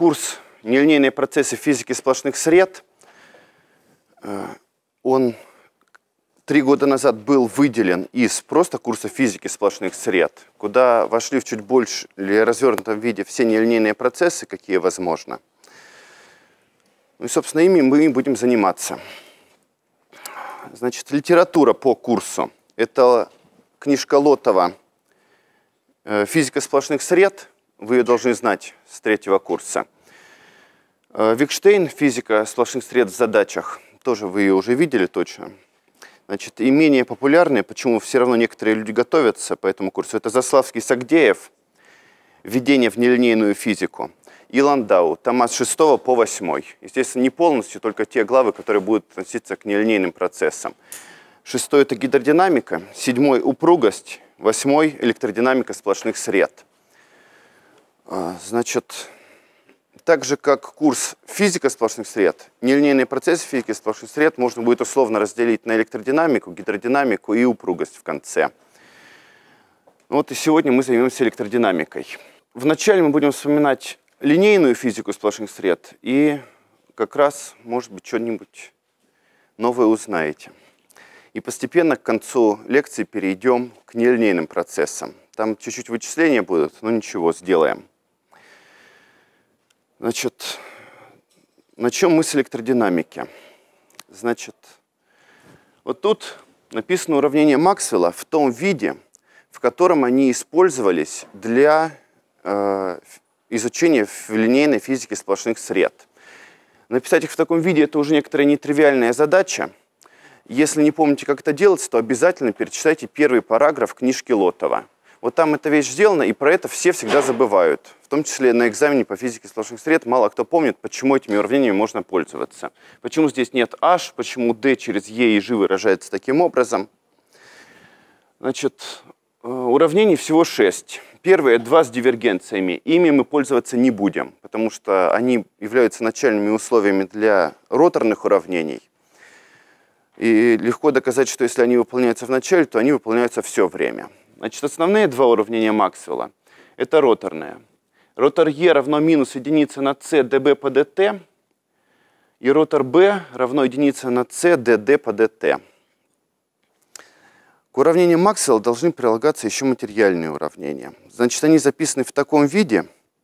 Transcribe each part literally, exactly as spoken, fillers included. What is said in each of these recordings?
курс «Нелинейные процессы физики сплошных сред». Он три года назад был выделен из просто курса физики сплошных сред, куда вошли в чуть больше или развернутом виде все нелинейные процессы, какие возможно. Ну и, собственно, ими мы будем заниматься. Значит, литература по курсу. Это книжка Лотова «Физика сплошных сред». Вы ее должны знать с третьего курса. Викштейн «Физика сплошных сред в задачах». Тоже вы ее уже видели точно. Значит, и менее популярные, почему все равно некоторые люди готовятся по этому курсу, это Заславский, Сагдеев «Введение в нелинейную физику» и Ландау, тома с шестого по восьмой. Естественно, не полностью, только те главы, которые будут относиться к нелинейным процессам. Шестой – это гидродинамика, седьмой – упругость, восьмой – электродинамика сплошных сред. Значит, так же, как курс физика сплошных сред, нелинейные процессы физики сплошных сред можно будет условно разделить на электродинамику, гидродинамику и упругость в конце. Вот и сегодня мы займемся электродинамикой. Вначале мы будем вспоминать линейную физику сплошных сред и как раз, может быть, что-нибудь новое узнаете. И постепенно к концу лекции перейдем к нелинейным процессам. Там чуть-чуть вычисления будут, но ничего, сделаем. Значит, начнем мы с электродинамики. Значит, вот тут написано уравнение Максвелла в том виде, в котором они использовались для э, изучения в линейной физике сплошных сред. Написать их в таком виде – это уже некоторая нетривиальная задача. Если не помните, как это делается, то обязательно перечитайте первый параграф книжки Лотова. Вот там эта вещь сделана, и про это все всегда забывают. В том числе на экзамене по физике сплошных сред мало кто помнит, почему этими уравнениями можно пользоваться. Почему здесь нет h, почему d через e и g выражается таким образом. Значит, уравнений всего шесть. Первые два с дивергенциями. Ими мы пользоваться не будем, потому что они являются начальными условиями для роторных уравнений. И легко доказать, что если они выполняются в начале, то они выполняются все время. Значит, основные два уравнения Максвелла – это роторные. Ротор E равно минус единица на c dB по dt, и ротор B равно единица на c dd по dt. К уравнениям Максвелла должны прилагаться еще материальные уравнения. Значит, они записаны в таком виде,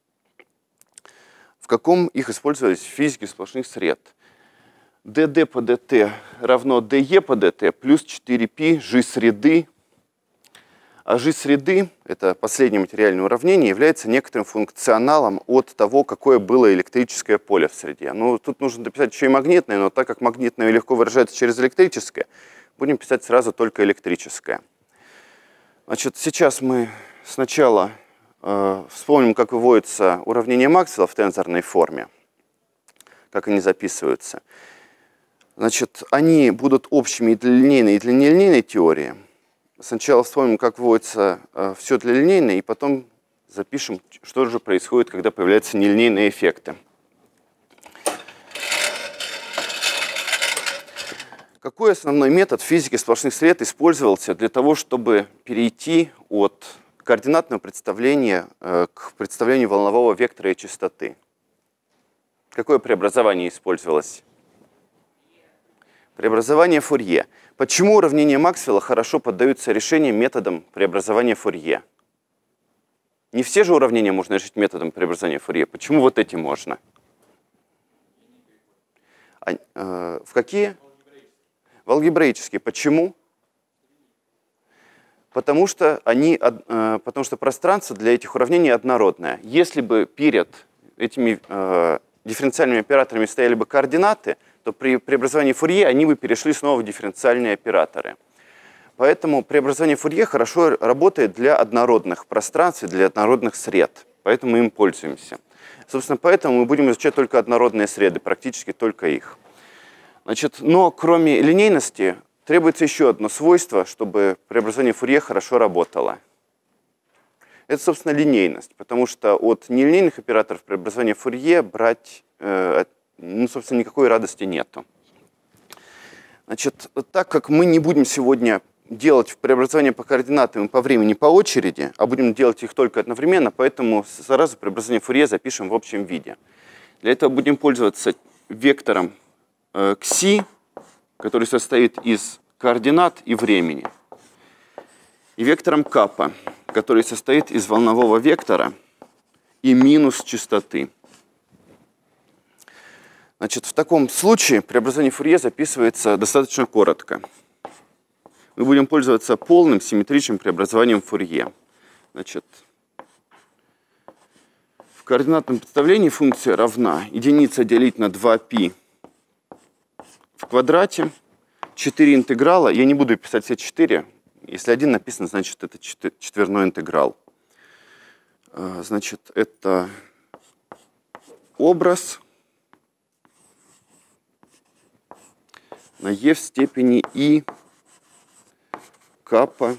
в каком их использовались в физике сплошных сред. dd по dt равно de по dt плюс четыре π g среды. А g среды, это последнее материальное уравнение, является некоторым функционалом от того, какое было электрическое поле в среде. Ну, тут нужно дописать еще и магнитное, но так как магнитное легко выражается через электрическое, будем писать сразу только электрическое. Значит, сейчас мы сначала э, вспомним, как выводятся уравнения Максвелла в тензорной форме, как они записываются. Значит, они будут общими и для линейной, и для нелинейной теории. Сначала вспомним, как вводится э, все для линейной, и потом запишем, что же происходит, когда появляются нелинейные эффекты. Какой основной метод физики сплошных сред использовался для того, чтобы перейти от координатного представления э, к представлению волнового вектора и частоты? Какое преобразование использовалось? Преобразование Фурье. Почему уравнения Максвелла хорошо поддаются решениям методом преобразования Фурье? Не все же уравнения можно решить методом преобразования Фурье. Почему вот эти можно? А, э, в какие? В алгебраические. Почему? Потому что, они, э, потому что пространство для этих уравнений однородное. Если бы перед этими э, дифференциальными операторами стояли бы координаты, то при преобразовании Фурье они бы перешли снова в дифференциальные операторы. Поэтому преобразование Фурье хорошо работает для однородных пространств и для однородных сред. Поэтому мы им пользуемся. Собственно, поэтому мы будем изучать только однородные среды, практически только их. Значит, но кроме линейности требуется еще одно свойство, чтобы преобразование Фурье хорошо работало. Это, собственно, линейность, потому что от нелинейных операторов преобразования Фурье брать э, ну, собственно, никакой радости нету. Значит, так как мы не будем сегодня делать преобразование по координатам и по времени по очереди, а будем делать их только одновременно, поэтому сразу преобразование Фурье запишем в общем виде. Для этого будем пользоваться вектором э, кси, который состоит из координат и времени, и вектором капа, который состоит из волнового вектора и минус частоты. Значит, в таком случае преобразование Фурье записывается достаточно коротко. Мы будем пользоваться полным симметричным преобразованием Фурье. Значит, в координатном представлении функция равна единица делить на два пи в квадрате. четыре интеграла. Я не буду писать все четыре. Если один написано, значит, это четверной интеграл. Значит, это образ на e в степени и капа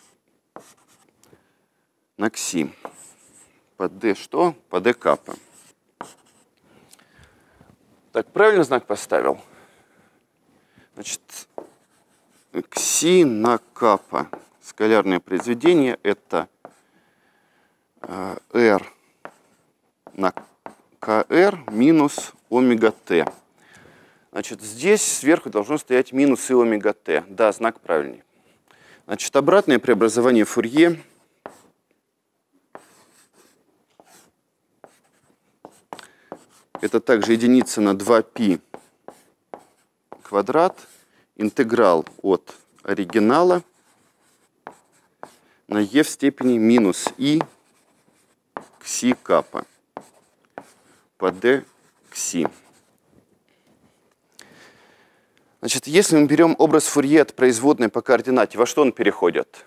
на кси. По d что? По d капа. Так, правильно знак поставил? Значит, кси на капа. Скалярное произведение это э, r на kr минус омега t. Значит, здесь сверху должно стоять минус и омега t. Да, знак правильный. Значит, обратное преобразование Фурье это также единица на два пи квадрат, интеграл от оригинала на e в степени минус и кси капа по d кси. Значит, если мы берем образ Фурье от производной по координате, во что он переходит?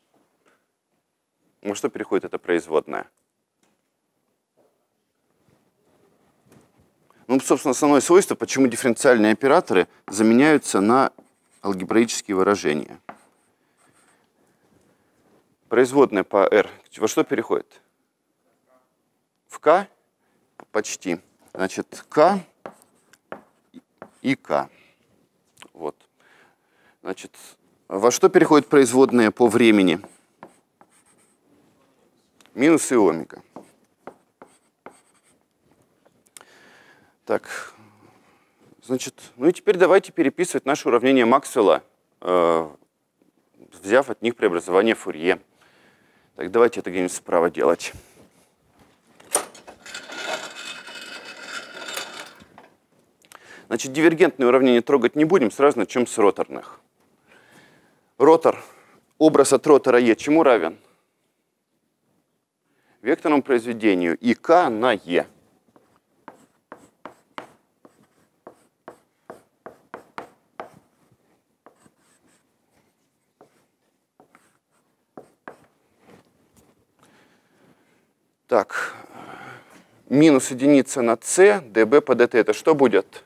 Во что переходит эта производная? Ну, собственно, основное свойство, почему дифференциальные операторы заменяются на алгебраические выражения. Производная по r во что переходит? В k? Почти. Значит, k и k. Вот. Значит, во что переходит производная по времени? Минус и омега. Так, значит, ну и теперь давайте переписывать наше уравнение Максвелла, э, взяв от них преобразование Фурье. Так, давайте это где-нибудь справа делать. Значит, дивергентные уравнения трогать не будем, сразу начнем с роторных. Ротор, образ от ротора Е чему равен? Векторному произведению ИК на Е. Так, минус единица на c, dB по dt. Это что будет?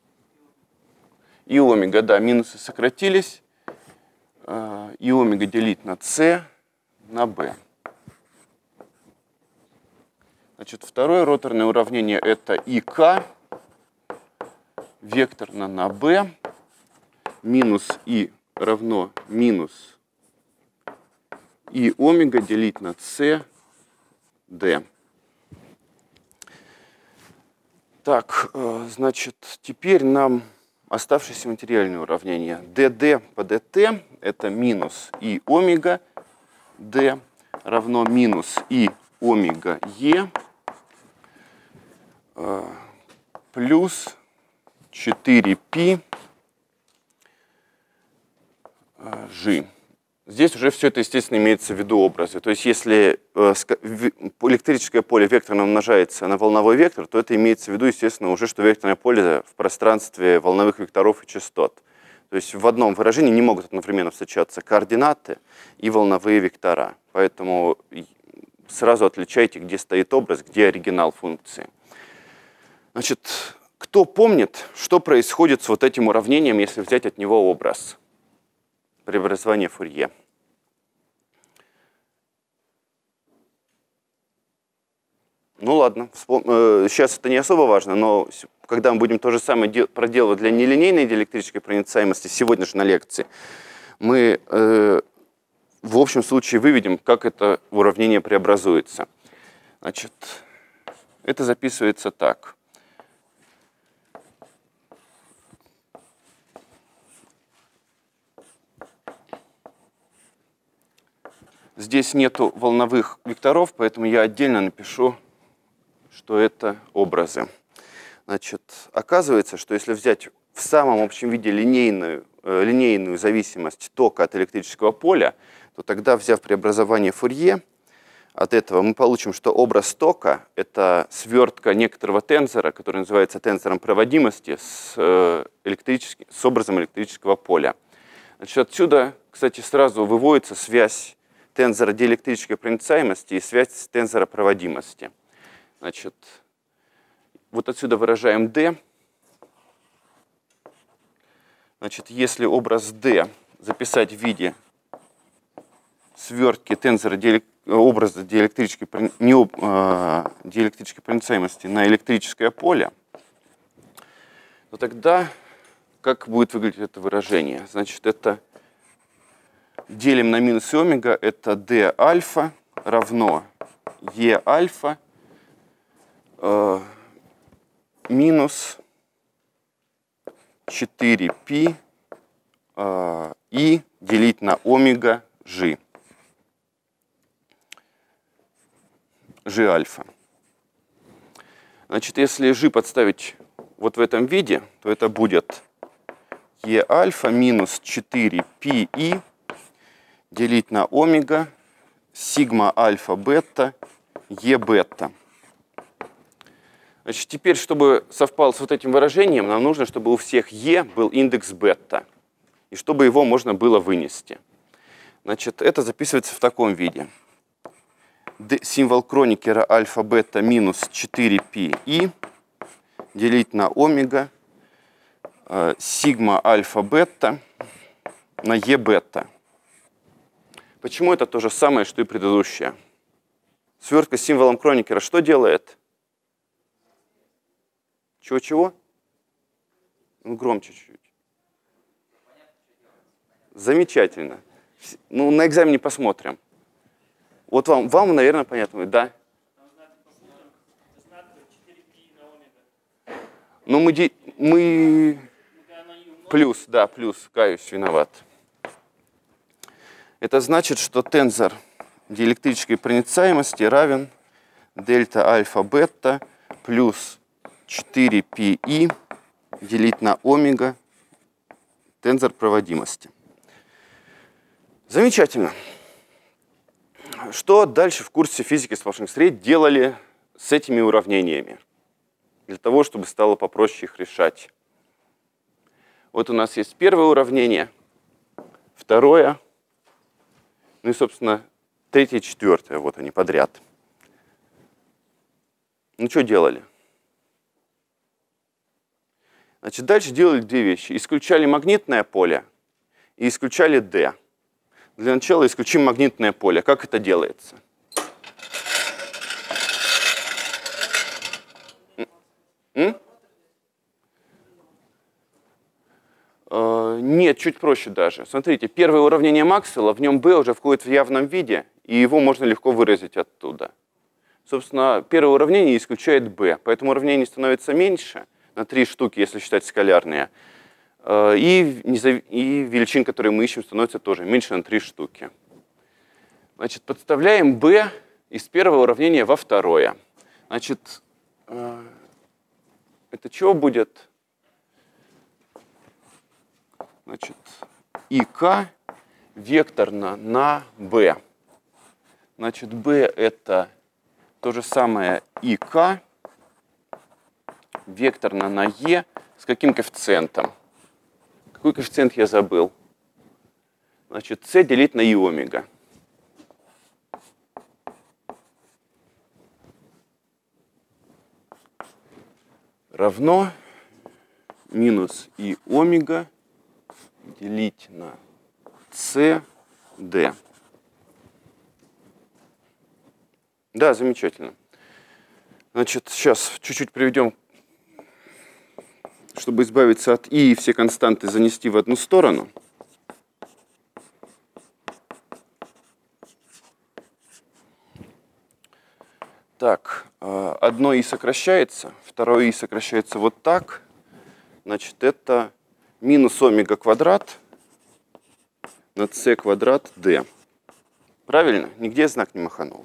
И омега, да, минусы сократились. И омега делить на c на b. Значит, второе роторное уравнение это ИК векторно на b минус и равно минус и омега делить на c d. Так, значит, теперь нам оставшееся материальное уравнение. dd по dt это минус и омега d равно минус и омега e плюс четыре пи g. Здесь уже все это, естественно, имеется в виду образы. То есть, если электрическое поле векторно умножается на волновой вектор, то это имеется в виду, естественно, уже, что векторное поле в пространстве волновых векторов и частот. То есть, в одном выражении не могут одновременно встречаться координаты и волновые вектора. Поэтому сразу отличайте, где стоит образ, где оригинал функции. Значит, кто помнит, что происходит с вот этим уравнением, если взять от него образ? Преобразование Фурье. Ну ладно, сейчас это не особо важно, но когда мы будем то же самое проделывать для нелинейной диэлектрической проницаемости сегодня же на лекции, мы э, в общем случае выведем, как это уравнение преобразуется. Значит, это записывается так. Здесь нету волновых векторов, поэтому я отдельно напишу, что это образы. Значит, оказывается, что если взять в самом общем виде линейную, э, линейную зависимость тока от электрического поля, то тогда, взяв преобразование Фурье, от этого мы получим, что образ тока – это свертка некоторого тензора, который называется тензором проводимости, с, э, электрическим, с образом электрического поля. Значит, отсюда, кстати, сразу выводится связь тензора диэлектрической проницаемости и связь тензора проводимости. Значит, вот отсюда выражаем D. Значит, если образ D записать в виде свертки тензора диэлек... образа диэлектрической, не, э, диэлектрической проницаемости на электрическое поле, то тогда как будет выглядеть это выражение? Значит, это делим на минус и омега, это d альфа равно e альфа э, минус четыре пи э, и делить на омега g. G альфа. Значит, если G подставить вот в этом виде, то это будет E альфа минус четыре пи и делить на омега сигма альфа бета E бета. Значит, теперь, чтобы совпал с вот этим выражением, нам нужно, чтобы у всех E был индекс бета, и чтобы его можно было вынести. Значит, это записывается в таком виде. Символ Кроникера альфа-бета минус четыре пи и делить на омега э, сигма альфа-бета на e бета. Почему это то же самое, что и предыдущее? Свертка с символом Кроникера что делает? Чего-чего? Ну, громче чуть-чуть. Замечательно. Ну, на экзамене посмотрим. Вот вам, вам, наверное, понятно, да? Ну, мы, мы... Плюс, да, плюс, каюсь, виноват. Это значит, что тензор диэлектрической проницаемости равен дельта альфа-бета плюс четыре пи и делить на омега тензор проводимости. Замечательно. Что дальше в курсе физики сплошных сред делали с этими уравнениями? Для того, чтобы стало попроще их решать. Вот у нас есть первое уравнение, второе, ну и, собственно, третье и четвертое. Вот они подряд. Ну, что делали? Значит, дальше делали две вещи. Исключали магнитное поле и исключали D. Для начала исключим магнитное поле. Как это делается? М? Э, нет, чуть проще даже. Смотрите, первое уравнение Максвелла, в нем B уже входит в явном виде, и его можно легко выразить оттуда. Собственно, первое уравнение исключает B, поэтому уравнение становится меньше, на три штуки, если считать скалярные. И, и величин, которые мы ищем, становится тоже меньше на три штуки. Значит, подставляем b из первого уравнения во второе. Значит, это чего будет? Значит, ик векторно на b. Значит, b это то же самое ик векторно на e с каким коэффициентом? Какой коэффициент я забыл? Значит, c делить на и омега. Равно минус и омега делить на c d. Да, замечательно. Значит, сейчас чуть-чуть приведем, чтобы избавиться от и и все константы занести в одну сторону. Так, одно и сокращается, второе и сокращается вот так. Значит, это минус омега квадрат на c квадрат d. Правильно? Нигде знак не маханул.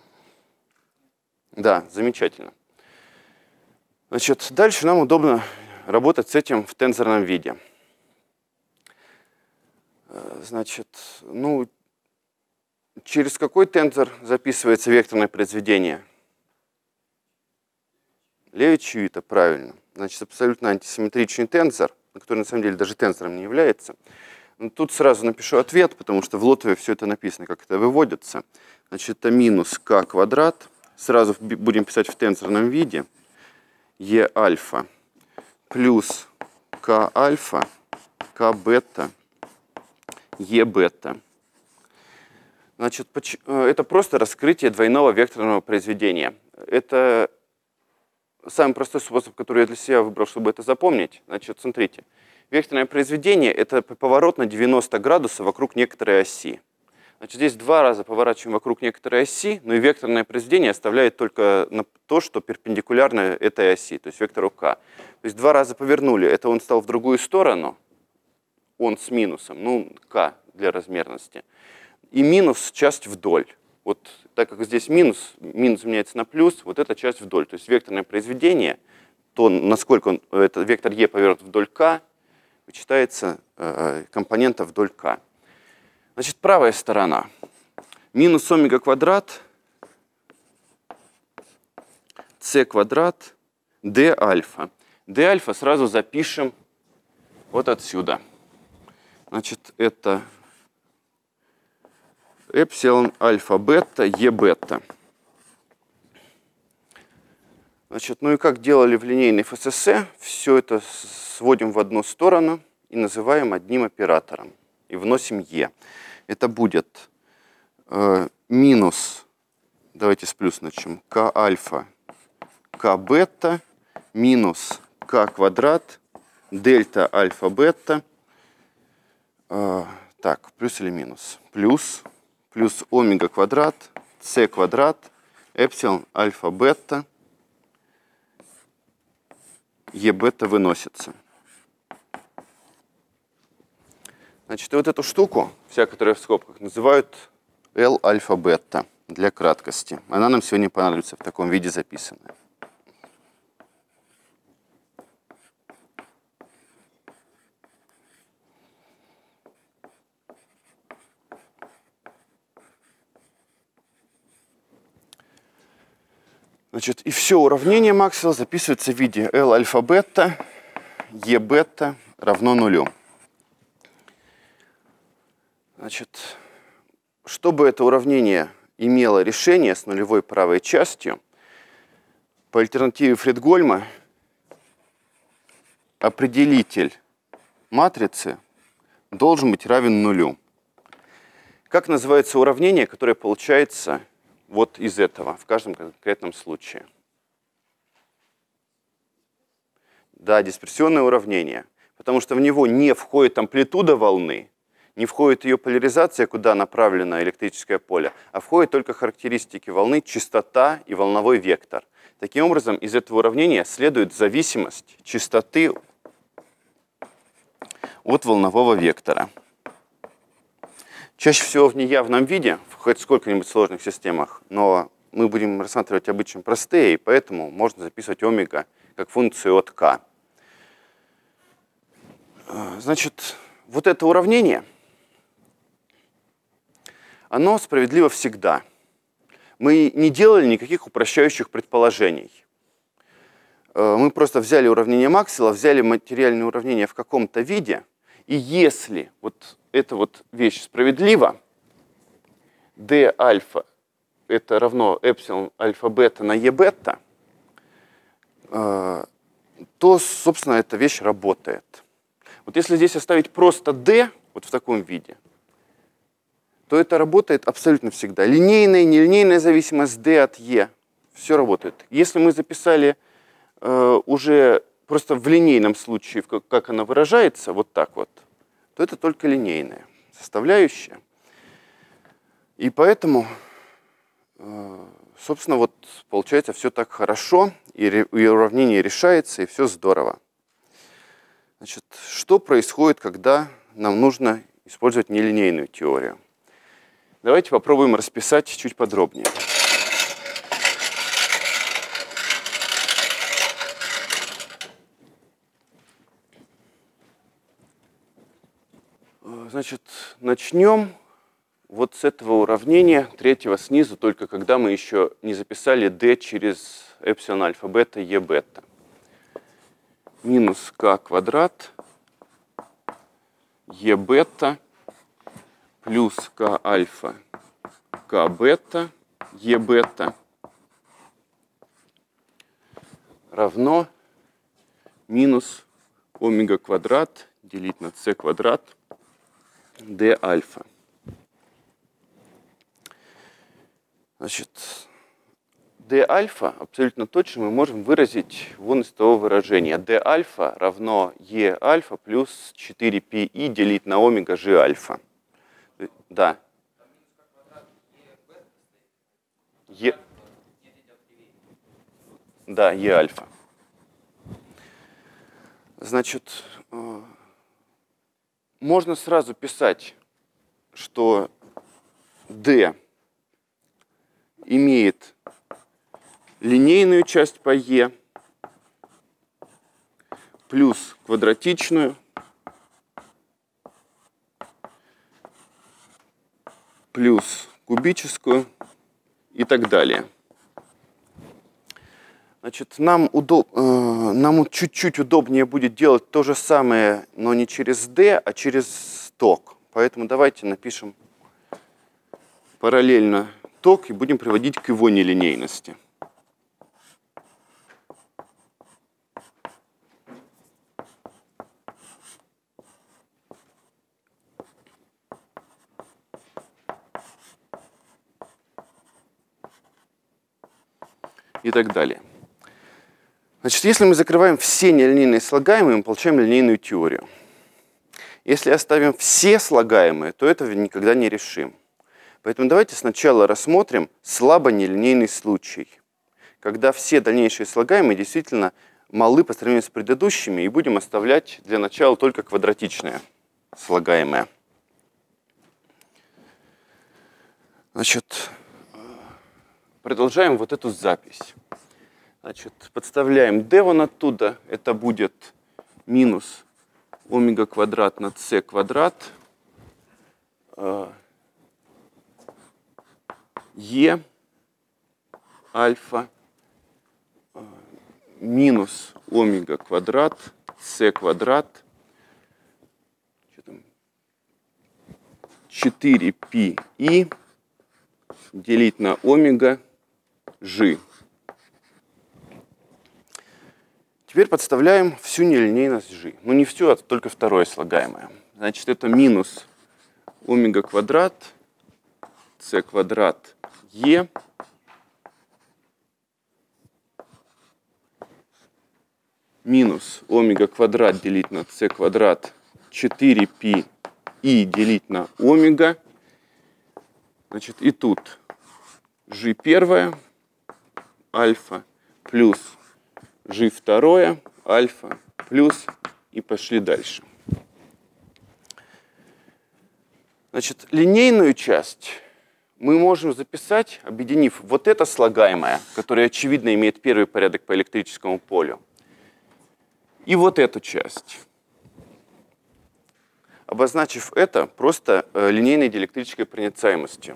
Да, замечательно. Значит, дальше нам удобно работать с этим в тензорном виде. Значит, ну, через какой тензор записывается векторное произведение? Леви-Цвита, правильно. Значит, абсолютно антисимметричный тензор, который на самом деле даже тензором не является. Но тут сразу напишу ответ, потому что в Лотове все это написано, как это выводится. Значит, это минус k квадрат. Сразу будем писать в тензорном виде. E альфа плюс k альфа, k бета, E бета. Значит, это просто раскрытие двойного векторного произведения. Это самый простой способ, который я для себя выбрал, чтобы это запомнить. Значит, смотрите. Векторное произведение – это поворот на девяносто градусов вокруг некоторой оси. Значит, здесь два раза поворачиваем вокруг некоторой оси, но и векторное произведение оставляет только на то, что перпендикулярно этой оси, то есть вектору k. То есть два раза повернули, это он стал в другую сторону, он с минусом, ну, k для размерности, и минус часть вдоль. Вот так как здесь минус, минус меняется на плюс, вот эта часть вдоль. То есть векторное произведение, то насколько он, этот вектор e повернут вдоль k, вычитается э, компонента вдоль k. Значит, правая сторона. Минус омега квадрат, c квадрат, d альфа. d альфа сразу запишем вот отсюда. Значит, это эпсилон альфа бета, e бета. Значит, ну и как делали в линейной эф эс эс э, все это сводим в одну сторону и называем одним оператором. И вносим e. Это будет э, минус, давайте с плюс начнем, k альфа, k бета, минус k квадрат, дельта альфа бета. Э, так, плюс или минус? Плюс, плюс омега квадрат, c квадрат, эпсилон альфа бета, e бета выносится. Значит, и вот эту штуку, вся, которая в скобках, называют L альфа бета для краткости. Она нам сегодня понадобится в таком виде записанная. Значит, и все уравнение Максвелла записывается в виде L альфа бета, E бета равно нулю. Значит, чтобы это уравнение имело решение с нулевой правой частью, по альтернативе Фридгольма определитель матрицы должен быть равен нулю. Как называется уравнение, которое получается вот из этого, в каждом конкретном случае? Да, дисперсионное уравнение, потому что в него не входит амплитуда волны, не входит ее поляризация, куда направлено электрическое поле, а входят только характеристики волны, частота и волновой вектор. Таким образом, из этого уравнения следует зависимость частоты от волнового вектора. Чаще всего в неявном виде, в хоть сколько-нибудь сложных системах, но мы будем рассматривать обычно простые, и поэтому можно записывать омега как функцию от k. Значит, вот это уравнение, оно справедливо всегда. Мы не делали никаких упрощающих предположений. Мы просто взяли уравнение Максвелла, взяли материальное уравнение в каком-то виде, и если вот эта вот вещь справедлива, d альфа это равно эпсилон альфа бета на e бета, то, собственно, эта вещь работает. Вот если здесь оставить просто d, вот в таком виде, то это работает абсолютно всегда. Линейная, нелинейная зависимость d от e, все работает. Если мы записали э, уже просто в линейном случае, как, как она выражается, вот так вот, то это только линейная составляющая. И поэтому, э, собственно, вот получается все так хорошо, и, и уравнение решается, и все здорово. Значит, что происходит, когда нам нужно использовать нелинейную теорию? Давайте попробуем расписать чуть подробнее. Значит, начнем вот с этого уравнения, третьего снизу, только когда мы еще не записали d через эпсилон альфа бета e бета. Минус k квадрат e бета плюс k альфа k бета e бета равно минус омега квадрат делить на c квадрат d альфа. Значит, d альфа абсолютно точно мы можем выразить вон из того выражения. d альфа равно e альфа плюс четыре пи и делить на омега g альфа. Да. E... Да, e альфа. Значит, можно сразу писать, что d имеет линейную часть по e плюс квадратичную плюс кубическую и так далее. Значит, нам, удоб... э, нам чуть-чуть удобнее будет делать то же самое, но не через d, а через ток. Поэтому давайте напишем параллельно ток и будем приводить к его нелинейности. И так далее. Значит, если мы закрываем все нелинейные слагаемые, мы получаем линейную теорию. Если оставим все слагаемые, то этого никогда не решим. Поэтому давайте сначала рассмотрим слабо нелинейный случай, когда все дальнейшие слагаемые действительно малы по сравнению с предыдущими, и будем оставлять для начала только квадратичное слагаемое. Значит, продолжаем вот эту запись. Значит, подставляем d вон оттуда, это будет минус омега квадрат на c квадрат e альфа минус омега квадрат c квадрат четыре пи и делить на омега g. Теперь подставляем всю нелинейность g. Ну не всю, а только второе слагаемое. Значит, это минус омега квадрат c квадрат e минус омега квадрат делить на c квадрат четыре пи и делить на омега. Значит, и тут g первое альфа плюс g второе альфа плюс и пошли дальше. Значит, линейную часть мы можем записать, объединив вот это слагаемое, которое очевидно имеет первый порядок по электрическому полю, и вот эту часть, обозначив это просто линейной диэлектрической проницаемостью.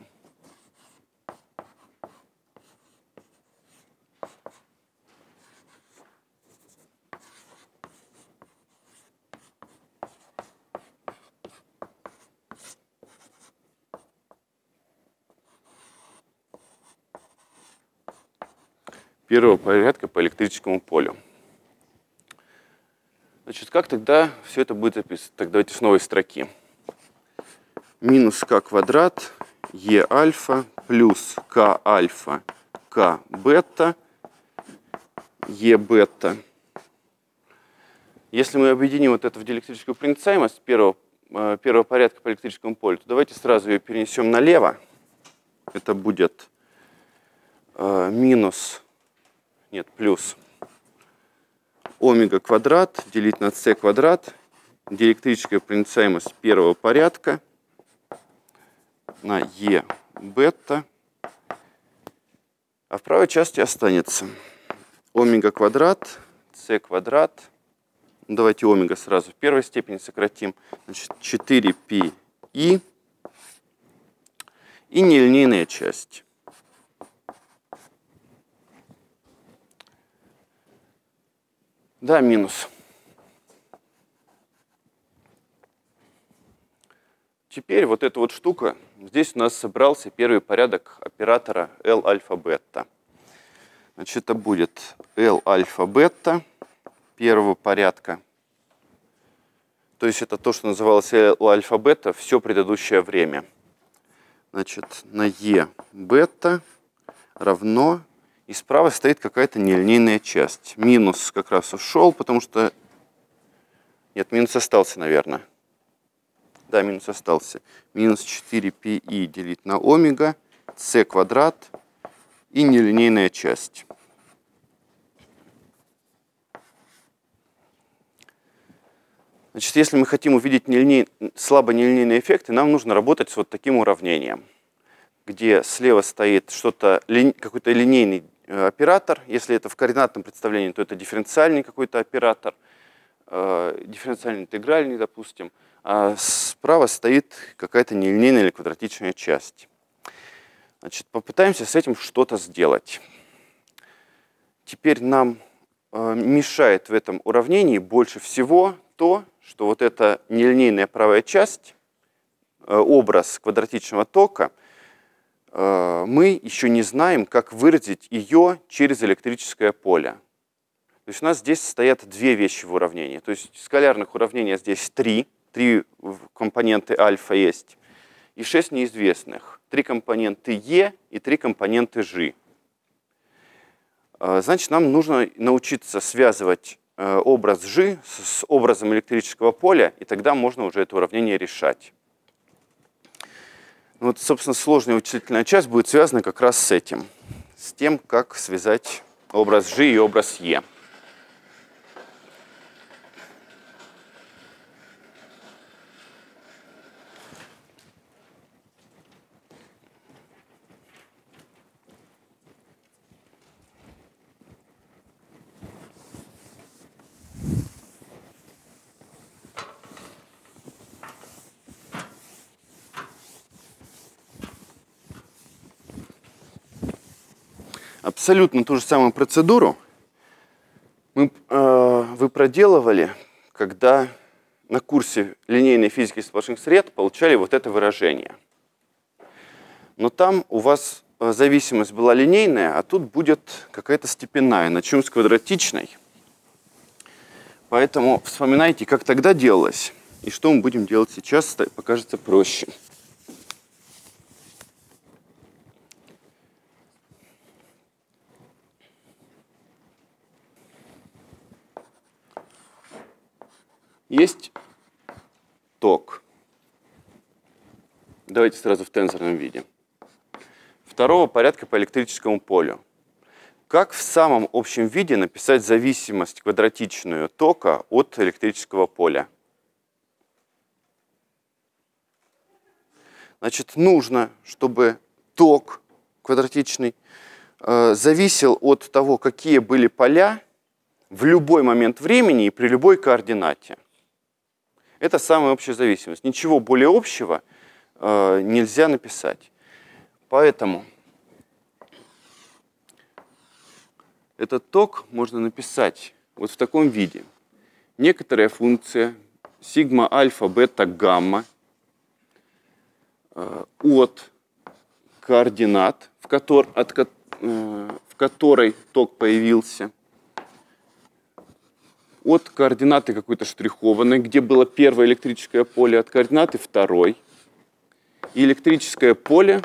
Первого порядка по электрическому полю. Значит, как тогда все это будет записано? Так, давайте с новой строки. Минус k квадрат e альфа плюс k альфа k бета e бета. Если мы объединим вот это в диэлектрическую проницаемость первого, первого порядка по электрическому полю, то давайте сразу ее перенесем налево. Это будет э, минус... Нет, плюс омега квадрат делить на c квадрат, диэлектрическая проницаемость первого порядка, на Е бета. А в правой части останется омега квадрат, С квадрат. Ну, давайте омега сразу в первой степени сократим. Значит, четыре пи и и нелинейная часть. Да, минус. Теперь вот эта вот штука. Здесь у нас собрался первый порядок оператора L альфа-бета. Значит, это будет L альфа-бета первого порядка. То есть это то, что называлось L альфа-бета все предыдущее время. Значит, на Е бета равно, и справа стоит какая-то нелинейная часть. Минус как раз ушел, потому что... Нет, минус остался, наверное. Да, минус остался. Минус четыре пи и делить на омега, С квадрат и нелинейная часть. Значит, если мы хотим увидеть нелиней... слабо нелинейные эффекты, нам нужно работать с вот таким уравнением, где слева стоит что-то, ли... какой-то линейный э, оператор. Если это в координатном представлении, то это дифференциальный какой-то оператор, э, дифференциальный интегральный, допустим. А справа стоит какая-то нелинейная или квадратичная часть. Значит, попытаемся с этим что-то сделать. Теперь нам э, мешает в этом уравнении больше всего то, что вот эта нелинейная правая часть, э, образ квадратичного тока, э, мы еще не знаем, как выразить ее через электрическое поле. То есть у нас здесь стоят две вещи в уравнении. То есть скалярных уравнений здесь три. Три компоненты альфа есть. И шесть неизвестных. Три компоненты Е и три компоненты Ж. Значит, нам нужно научиться связывать образ Ж с образом электрического поля, и тогда можно уже это уравнение решать. Вот, собственно, сложная вычислительная часть будет связана как раз с этим. С тем, как связать образ Ж и образ Е. Абсолютно ту же самую процедуру мы, э, вы проделывали, когда на курсе линейной физики сплошных сред получали вот это выражение. Но там у вас зависимость была линейная, а тут будет какая-то степенная. Начнем с квадратичной. Поэтому вспоминайте, как тогда делалось, и что мы будем делать сейчас, покажется проще. Есть ток. Давайте сразу в тензорном виде. Второго порядка по электрическому полю. Как в самом общем виде написать зависимость квадратичную тока от электрического поля? Значит, нужно, чтобы ток квадратичный э, зависел от того, какие были поля в любой момент времени и при любой координате. Это самая общая зависимость. Ничего более общего э, нельзя написать. Поэтому этот ток можно написать вот в таком виде. Некоторая функция сигма, альфа, бета, гамма э, от координат, в, котор, от, э, в которой ток появился, от координаты какой-то штрихованной, где было первое электрическое поле, от координаты второй. И электрическое поле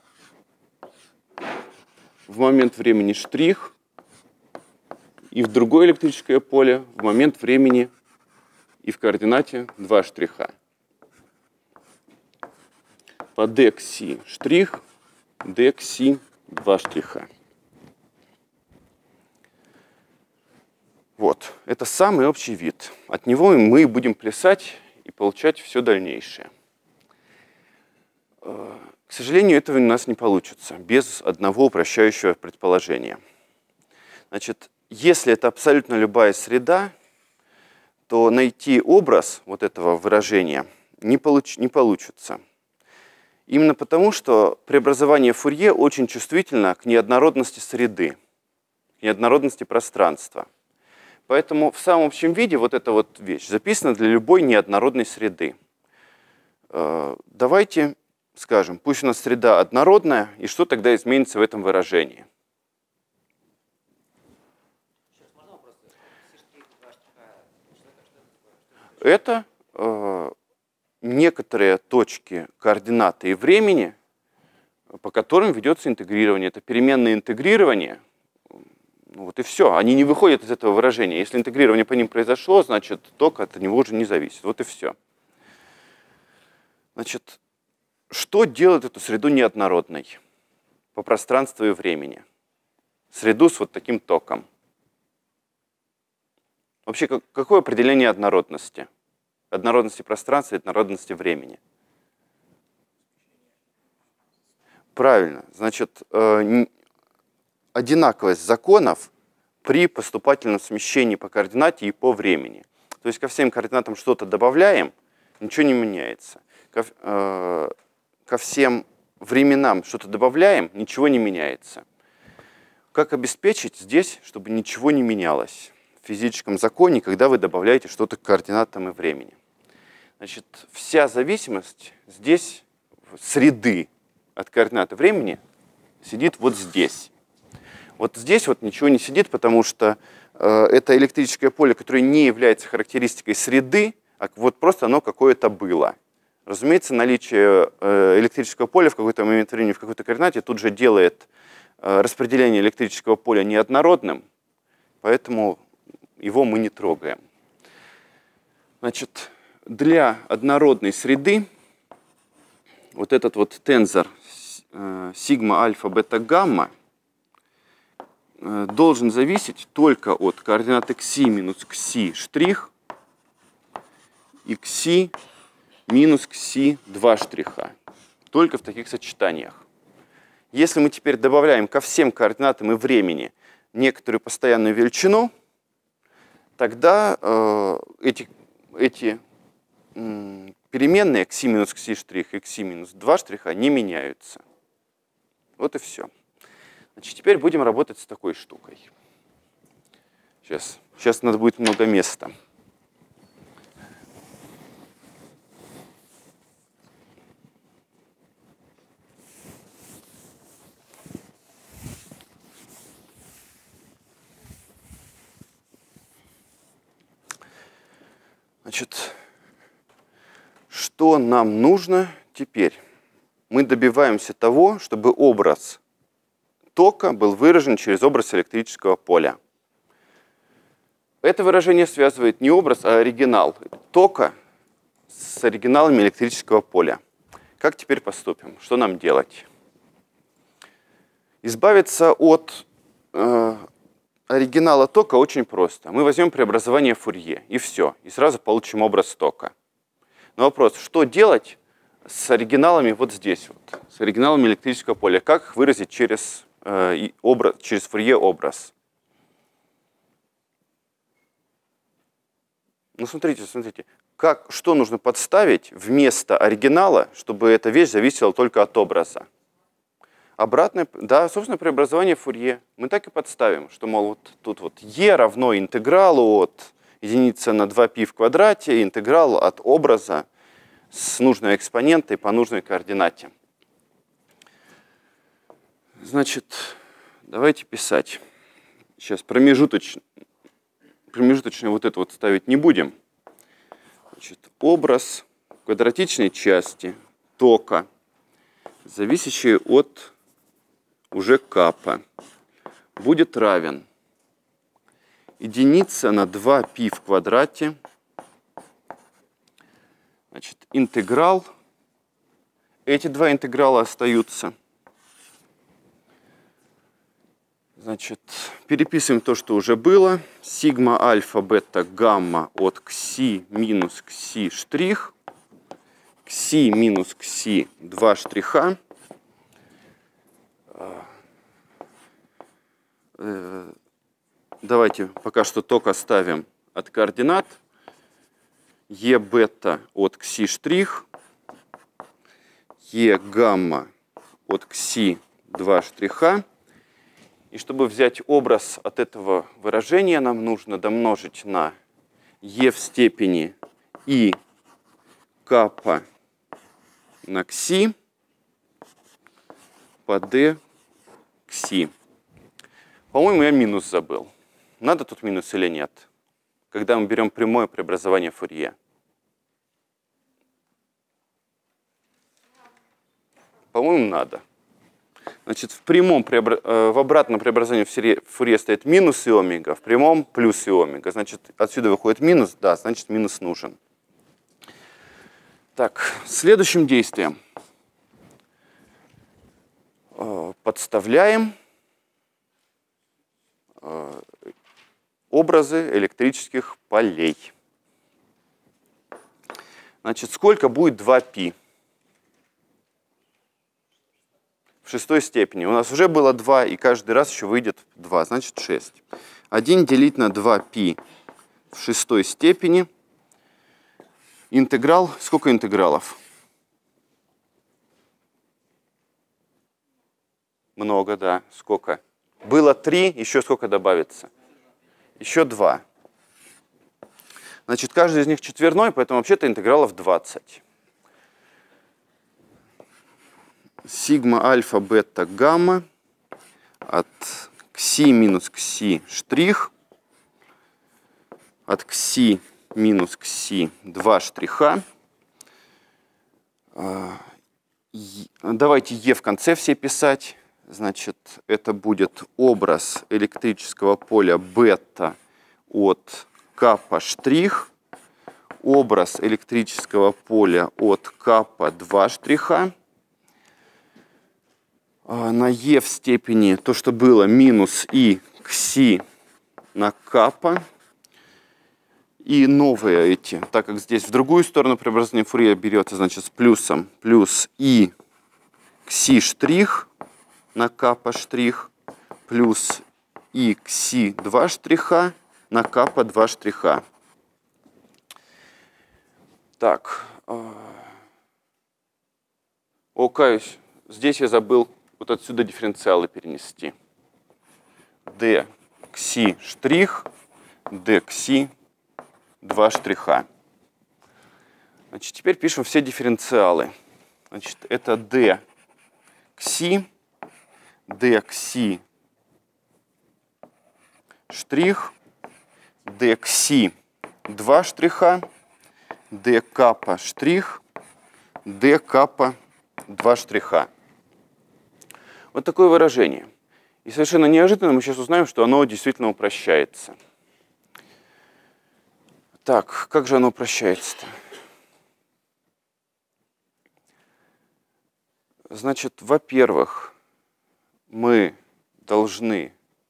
в момент времени штрих, и в другое электрическое поле в момент времени и в координате два штриха. По d к си штрих, d к си два штриха. Вот, это самый общий вид. От него мы будем плясать и получать все дальнейшее. К сожалению, этого у нас не получится без одного упрощающего предположения. Значит, если это абсолютно любая среда, то найти образ вот этого выражения не, получ, не получится. Именно потому, что преобразование Фурье очень чувствительно к неоднородности среды, к неоднородности пространства. Поэтому в самом общем виде вот эта вот вещь записана для любой неоднородной среды. Давайте скажем, пусть у нас среда однородная, и что тогда изменится в этом выражении? Это э, некоторые точки координаты и времени, по которым ведется интегрирование. Это переменное интегрирование. Ну, вот и все. Они не выходят из этого выражения. Если интегрирование по ним произошло, значит, ток от него уже не зависит. Вот и все. Значит, что делает эту среду неоднородной по пространству и времени? Среду с вот таким током. Вообще, какое определение однородности? Однородности пространства и однородности времени. Правильно. Значит, одинаковость законов при поступательном смещении по координате и по времени. То есть ко всем координатам что-то добавляем, ничего не меняется. Ко, э, ко всем временам что-то добавляем, ничего не меняется. Как обеспечить здесь, чтобы ничего не менялось в физическом законе, когда вы добавляете что-то к координатам и времени? Значит, вся зависимость здесь, среды от координаты времени, сидит вот здесь. Вот здесь вот ничего не сидит, потому что э, это электрическое поле, которое не является характеристикой среды, а вот просто оно какое-то было. Разумеется, наличие э, электрического поля в какой-то момент времени в какой-то координате тут же делает э, распределение электрического поля неоднородным, поэтому его мы не трогаем. Значит, для однородной среды вот этот вот тензор э, сигма, альфа, бета, гамма э, должен зависеть только от координаты кси минус кси штрих и кси минус кси два штриха. Только в таких сочетаниях. Если мы теперь добавляем ко всем координатам и времени некоторую постоянную величину, тогда э, эти, эти э, переменные кси минус кси штрих и кси минус два штриха не меняются. Вот и все. Значит, теперь будем работать с такой штукой. Сейчас, сейчас надо будет много места. Значит, что нам нужно теперь? Мы добиваемся того, чтобы образ тока был выражен через образ электрического поля. Это выражение связывает не образ, а оригинал тока с оригиналами электрического поля. Как теперь поступим? Что нам делать? Избавиться от э, оригинала тока очень просто. Мы возьмем преобразование Фурье, и все. И сразу получим образ тока. Но вопрос, что делать с оригиналами вот здесь, вот, с оригиналами электрического поля? Как их выразить через, э, образ, через Фурье образ? Ну, смотрите, смотрите. Как, что нужно подставить вместо оригинала, чтобы эта вещь зависела только от образа? Обратное, да, собственно, преобразование Фурье. Мы так и подставим, что, мол, вот тут вот e равно интегралу от единицы на два пи в квадрате, интеграл от образа с нужной экспонентой по нужной координате. Значит, давайте писать. Сейчас промежуточно, промежуточно вот это вот ставить не будем. Значит, образ квадратичной части тока, зависящий от уже капа, будет равен единица на два пи в квадрате, значит, интеграл, эти два интеграла остаются, значит, переписываем то, что уже было, сигма, альфа, бета, гамма от кси минус кси штрих, кси минус кси два штриха, Давайте пока что только ставим от координат. Е бета от кси штрих, Е гамма от кси два штриха. И чтобы взять образ от этого выражения, нам нужно домножить на Е в степени И каппа на кси по d кси. По-моему, я минус забыл. Надо тут минус или нет? Когда мы берем прямое преобразование Фурье. По-моему, надо. Значит, в прямом преобра... в обратном преобразовании Фурье стоит минус и омега, в прямом плюс и омега. Значит, отсюда выходит минус, да, значит, минус нужен. Так, следующим действием подставляем образы электрических полей. Значит, сколько будет два пи? В шестой степени. У нас уже было два, и каждый раз еще выйдет два, значит шесть. один делить на два пи в шестой степени. Интеграл. Сколько интегралов? Много, да. Сколько? Было три, еще сколько добавится? Еще два. Значит, каждый из них четверной, поэтому вообще-то интегралов двадцать. Сигма, альфа, бета, гамма от кси минус кси штрих, от кси минус кси два штриха. Давайте Е в конце все писать. Значит, это будет образ электрического поля бета от каппа штрих, образ электрического поля от каппа два штриха. На Е в степени то, что было, минус И кси на каппа. И новые эти, так как здесь в другую сторону преобразование Фурье берется, значит, с плюсом, плюс И кси штрих на каппа штрих, плюс И кси два штриха на каппа два штриха. Так. О, каюсь, здесь я забыл вот отсюда дифференциалы перенести. D кси штрих, D кси два штриха. Значит, теперь пишем все дифференциалы. Значит, это D кси, D кси штрих, D кси два штриха, D каппа штрих, D каппа два штриха. Вот такое выражение. И совершенно неожиданно мы сейчас узнаем, что оно действительно упрощается. Так, как же оно упрощается-то? Значит, во-первых, мы должны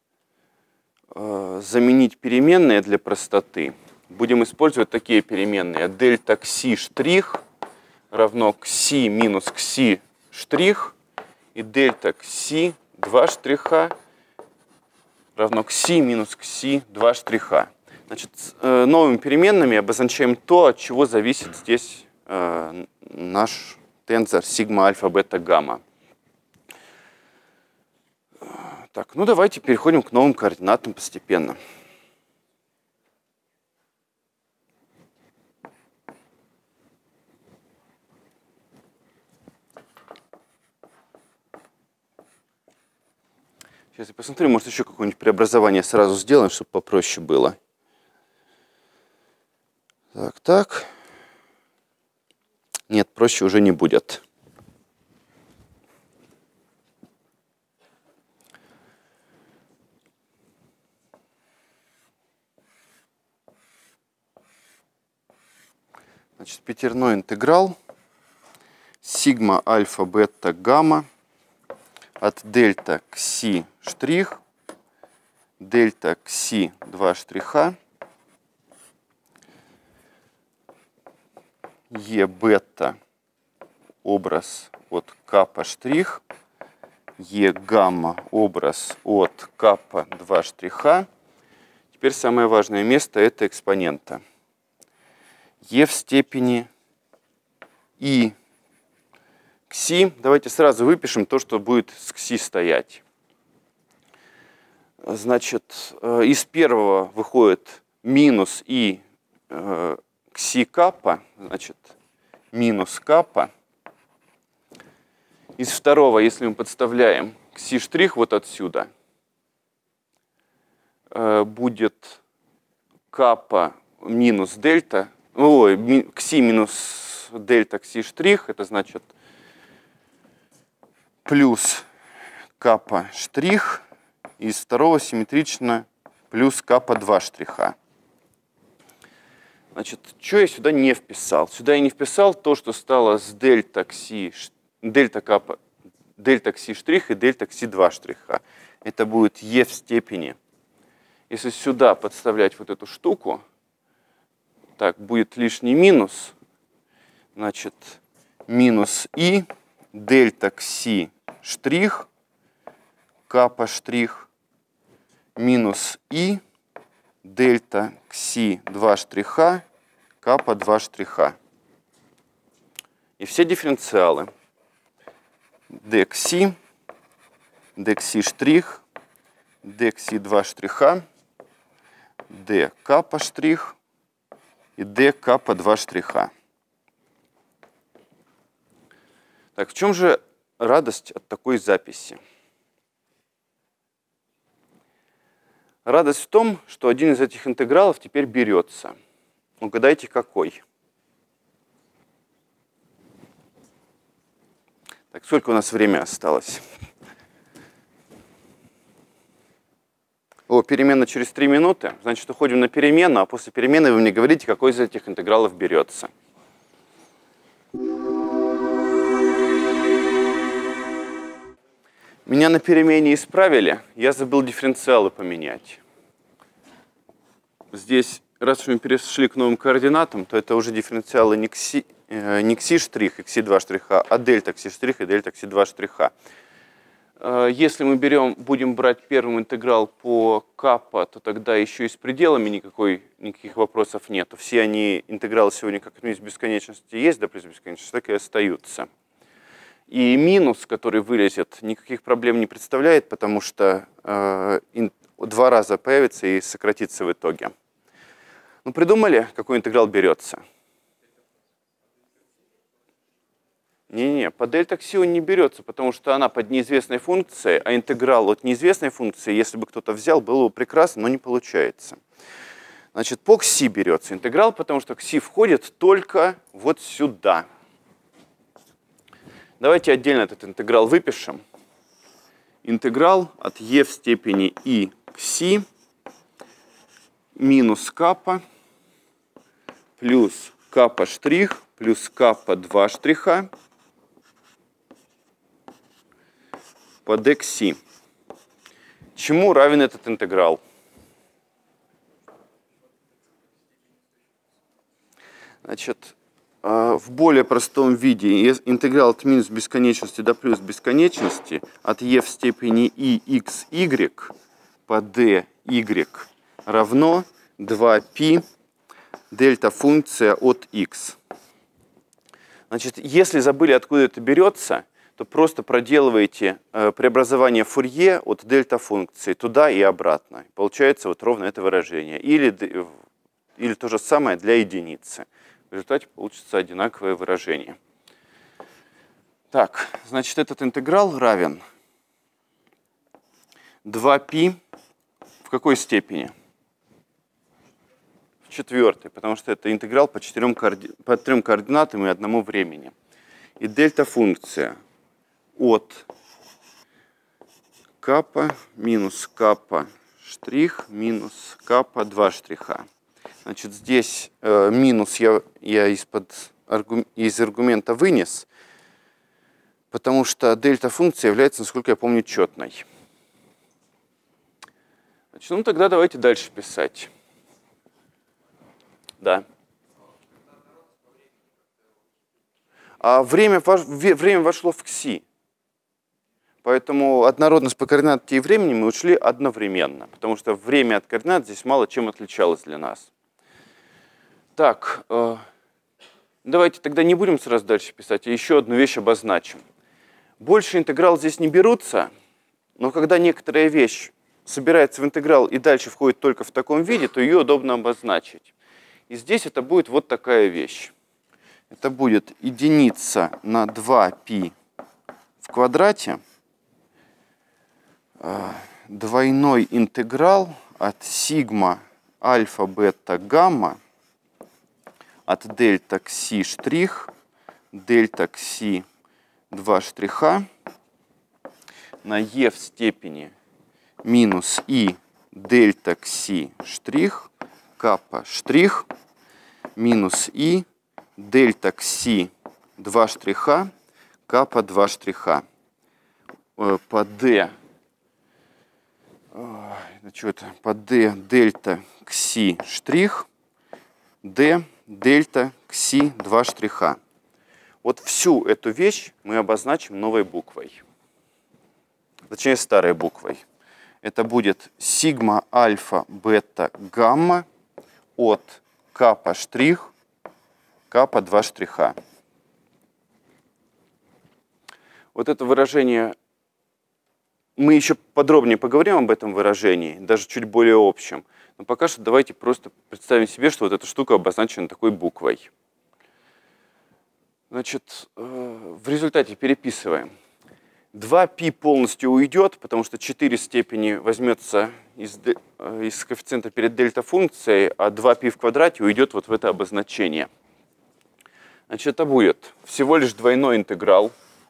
э, заменить переменные для простоты. Будем использовать такие переменные. Дельта кси штрих равно кси минус кси штрих. И дельта кси два штриха равно кси минус кси два штриха. Значит, новыми переменными обозначаем то, от чего зависит здесь э, наш тензор сигма, альфа, бета, гамма. Так, ну давайте переходим к новым координатам постепенно. Сейчас я посмотрю, может еще какое-нибудь преобразование сразу сделаем, чтобы попроще было. Так, так. Нет, проще уже не будет. Значит, пятерной интеграл сигма, альфа, бета, гамма от дельта кси штрих, дельта кси два штриха, Е бета образ от каппа штрих, Е гамма образ от капа два штриха. Теперь самое важное место – это экспонента. Е в степени и кси. Давайте сразу выпишем то, что будет с кси стоять. Значит, из первого выходит минус и э, кси капа, значит, минус капа. Из второго, если мы подставляем кси штрих вот отсюда, э, будет капа минус дельта, ой, ми, кси минус дельта кси штрих, это значит плюс капа штрих, из второго симметрично плюс капа два штриха. Значит, что я сюда не вписал? Сюда я не вписал то, что стало с дельта кси, дельта капа, дельта кси штрих и дельта кси два штриха. Это будет Е в степени. Если сюда подставлять вот эту штуку, так, будет лишний минус, значит, минус И, дельта кси штрих, капа штрих, минус И, дельта кси два штриха, капа два штриха. И все дифференциалы. d кси, d кси штрих, d кси два штриха, d капа штрих и d капа два штриха. Так, в чем же радость от такой записи? Радость в том, что один из этих интегралов теперь берется. Угадайте, какой? Так, сколько у нас времени осталось? О, перемена через три минуты. Значит, уходим на перемену, а после перемены вы мне говорите, какой из этих интегралов берется. Меня на перемене исправили, я забыл дифференциалы поменять. Здесь, раз мы перешли к новым координатам, то это уже дифференциалы не кси, э, не кси штрих и кси два штриха, а дельта кси штрих и дельта кси два штриха. Э, если мы берем, будем брать первый интеграл по капа, то тогда еще и с пределами никакой, никаких вопросов нет. Все они, интегралы сегодня как из бесконечности есть, до плюс бесконечности, так и остаются. И минус, который вылезет, никаких проблем не представляет, потому что э, ин, два раза появится и сократится в итоге. Ну, придумали, какой интеграл берется? Не-не-не, по дельта кси он не берется, потому что она под неизвестной функцией, а интеграл от неизвестной функции, если бы кто-то взял, было бы прекрасно, но не получается. Значит, по кси берется интеграл, потому что кси входит только вот сюда. Давайте отдельно этот интеграл выпишем. Интеграл от Е в степени И кси минус капа плюс капа штрих плюс капа два штриха по d кси. Чему равен этот интеграл? Значит, в более простом виде интеграл от минус бесконечности до плюс бесконечности от e в степени i xy по dy равно два пи дельта функция от x. Значит, если забыли, откуда это берется, то просто проделываете преобразование Фурье от дельта функции туда и обратно. Получается вот ровно это выражение. Или, или то же самое для единицы. В результате получится одинаковое выражение. Так, значит, этот интеграл равен два пи в какой степени? В четвертой, потому что это интеграл по, четырем коорди... по трем координатам и одному времени. И дельта функция от капа минус капа штрих минус капа два штриха. Значит, здесь э, минус я, я из-под аргум, из аргумента вынес, потому что дельта функция является, насколько я помню, четной. Значит, ну тогда давайте дальше писать. Да. А время, время вошло в кси. Поэтому однородность по координате и времени мы учли одновременно, потому что время от координат здесь мало чем отличалось для нас. Так, э, давайте тогда не будем сразу дальше писать, а еще одну вещь обозначим. Больше интеграл здесь не берутся, но когда некоторая вещь собирается в интеграл и дальше входит только в таком виде, то ее удобно обозначить. И здесь это будет вот такая вещь. Это будет единица на два пи в квадрате, двойной интеграл от сигма альфа бета гамма от дельта к си штрих, дельта к си два штриха на е в степени минус и дельта к си штрих, капа штрих, минус и дельта к си два штриха, капа два штриха. По d, что это, по d дельта к си штрих, d дельта к си два штриха. Вот всю эту вещь мы обозначим новой буквой. Точнее, старой буквой. Это будет сигма альфа бета гамма от капа штрих, капа два штриха. Вот это выражение, мы еще подробнее поговорим об этом выражении, даже чуть более общем. Но пока что давайте просто представим себе, что вот эта штука обозначена такой буквой. Значит, в результате переписываем. два пи полностью уйдет, потому что четыре степени возьмется из, из коэффициента перед дельта-функцией, а два пи в квадрате уйдет вот в это обозначение. Значит, это будет всего лишь двойной интеграл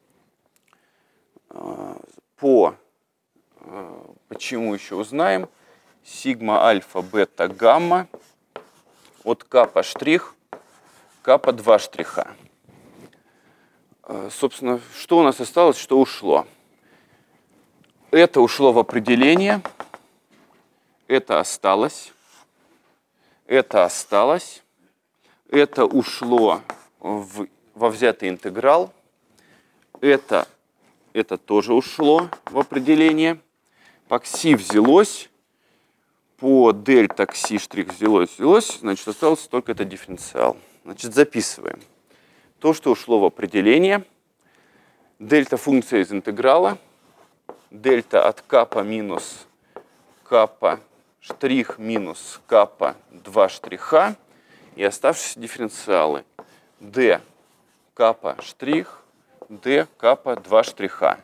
по, почему еще узнаем, сигма альфа бета гамма от капа штрих, капа два штриха. Собственно, что у нас осталось, что ушло? Это ушло в определение, это осталось, это осталось, это ушло в, во взятый интеграл, это, это тоже ушло в определение, по кси взялось, по дельта кси штрих взялось, взялось, значит, остался только это дифференциал. Значит, записываем. То, что ушло в определение, дельта функция из интеграла, дельта от капа минус капа штрих минус капа два штриха и оставшиеся дифференциалы d капа штрих, d капа два штриха.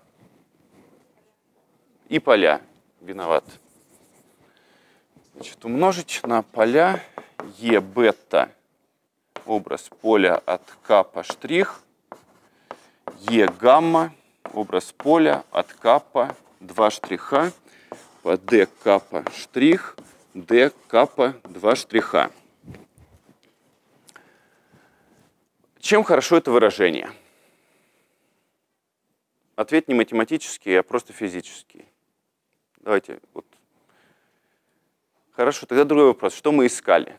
И поля. Виноват. Значит, умножить на поля e бета, образ поля от капа штрих, e гамма, образ поля от капа два штриха, по d капа штрих, d капа два штриха. Чем хорошо это выражение? Ответ не математический, а просто физический. Давайте вот. Хорошо, тогда другой вопрос. Что мы искали?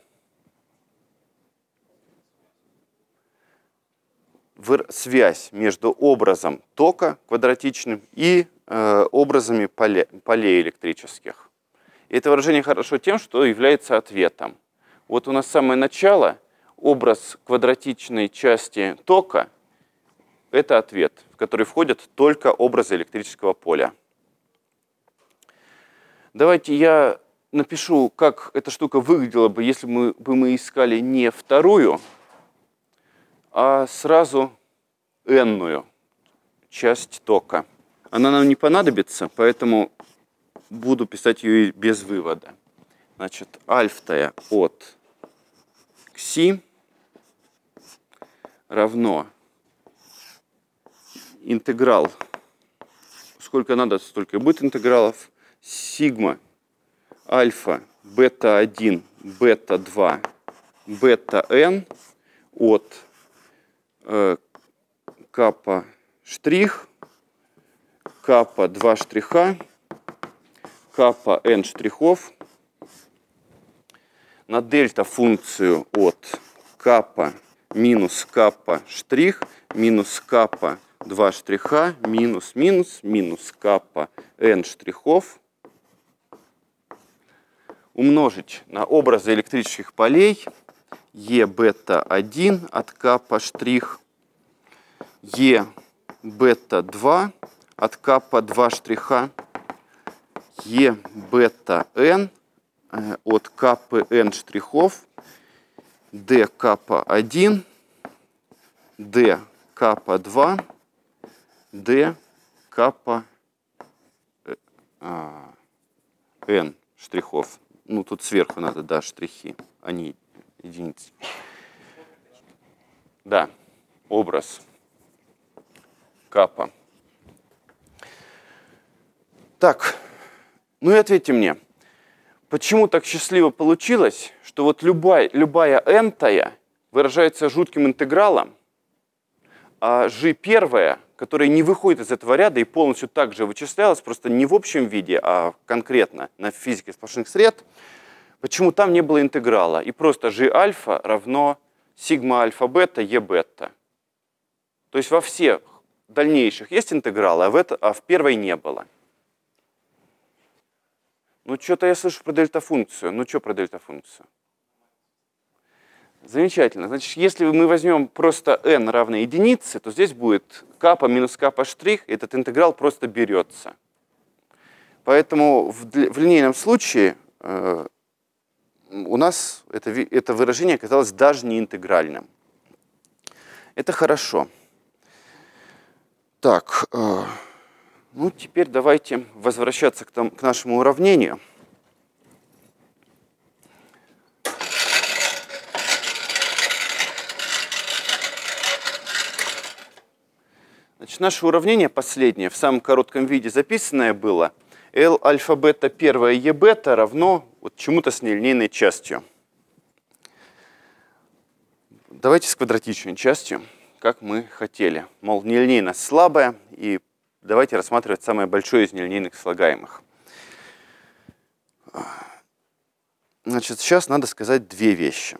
Связь между образом тока квадратичным и э, образами поле, полей электрических. И это выражение хорошо тем, что является ответом. Вот у нас самое начало, образ квадратичной части тока – это ответ, в который входят только образы электрического поля. Давайте я напишу, как эта штука выглядела бы, если мы, бы мы искали не вторую, а сразу n-ную часть тока. Она нам не понадобится, поэтому буду писать ее без вывода. Значит, альфа от кси равно интеграл, сколько надо, столько и будет интегралов, сигма альфа бета один, бета два, бета n от э, капа штрих, капа два штриха, капа n штрихов на дельта функцию от капа минус капа штрих минус капа два штриха минус минус минус каппа n штрихов умножить на образы электрических полей Е бета один от каппа штрих, Е бета два от каппа два штриха, Е бета n от каппы n штрихов, d каппа один, d каппа два, d каппа а, n штрихов. Ну, тут сверху надо, да, штрихи, а не единицы. Да, образ каппа. Так, ну и ответьте мне, почему так счастливо получилось, что вот любая, любая n-тая выражается жутким интегралом, а g первая, которая не выходит из этого ряда и полностью так же вычислялась, просто не в общем виде, а конкретно на физике сплошных сред, почему там не было интеграла, и просто g альфа равно сигма альфа бета e бета. То есть во всех дальнейших есть интегралы, а в, это, а в первой не было. Ну, что-то я слышу про дельта-функцию. Ну, что про дельта-функцию? Замечательно. Значит, если мы возьмем просто n равно единице, то здесь будет каппа минус каппа штрих, и этот интеграл просто берется. Поэтому в, в линейном случае э, у нас это, это выражение оказалось даже не интегральным. Это хорошо. Так, э, ну теперь давайте возвращаться к, там, к нашему уравнению. Значит, наше уравнение последнее, в самом коротком виде записанное было, L альфа бета первая E бета равно вот чему-то с нелинейной частью. Давайте с квадратичной частью, как мы хотели. Мол, нелинейность слабая, и давайте рассматривать самое большое из нелинейных слагаемых. Значит, сейчас надо сказать две вещи.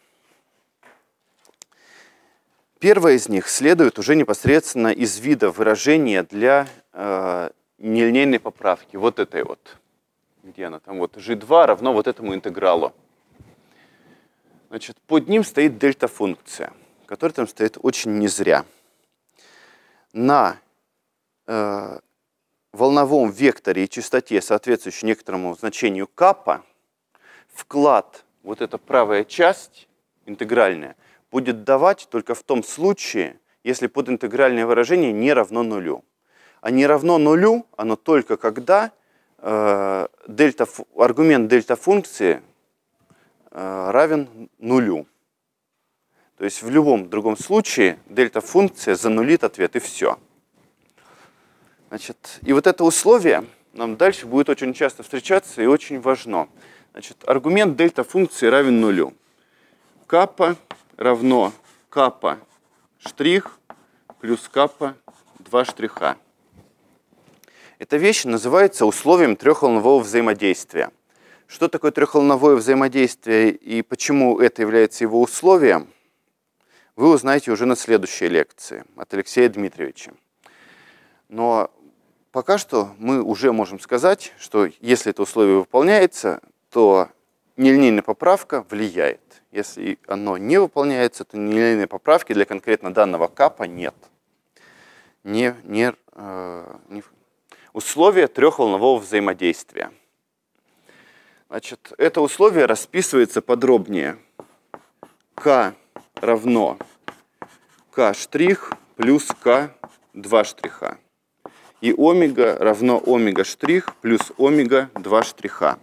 Первая из них следует уже непосредственно из вида выражения для э, нелинейной поправки. Вот этой вот. Где она там? Вот жи два равно вот этому интегралу. Значит, под ним стоит дельта-функция, которая там стоит очень не зря. На э, волновом векторе и частоте, соответствующей некоторому значению каппа, вклад, вот эта правая часть, интегральная, будет давать только в том случае, если подинтегральное выражение не равно нулю. А не равно нулю оно только когда э, дельта, аргумент дельта-функции э, равен нулю. То есть в любом другом случае дельта-функция занулит ответ, и все. Значит, и вот это условие нам дальше будет очень часто встречаться и очень важно. Значит, аргумент дельта-функции равен нулю. Каппа равно каппа штрих плюс каппа два штриха. Эта вещь называется условием трехволнового взаимодействия. Что такое трехволновое взаимодействие и почему это является его условием, вы узнаете уже на следующей лекции от Алексея Дмитриевича. Но пока что мы уже можем сказать, что если это условие выполняется, то нелинейная поправка влияет. Если оно не выполняется, то нелинейной поправки для конкретно данного каппа нет. Не, не, э, не... Условие трехволнового взаимодействия. Значит, это условие расписывается подробнее. К равно К штрих плюс К два штриха. И омега равно омега штрих плюс омега два штриха.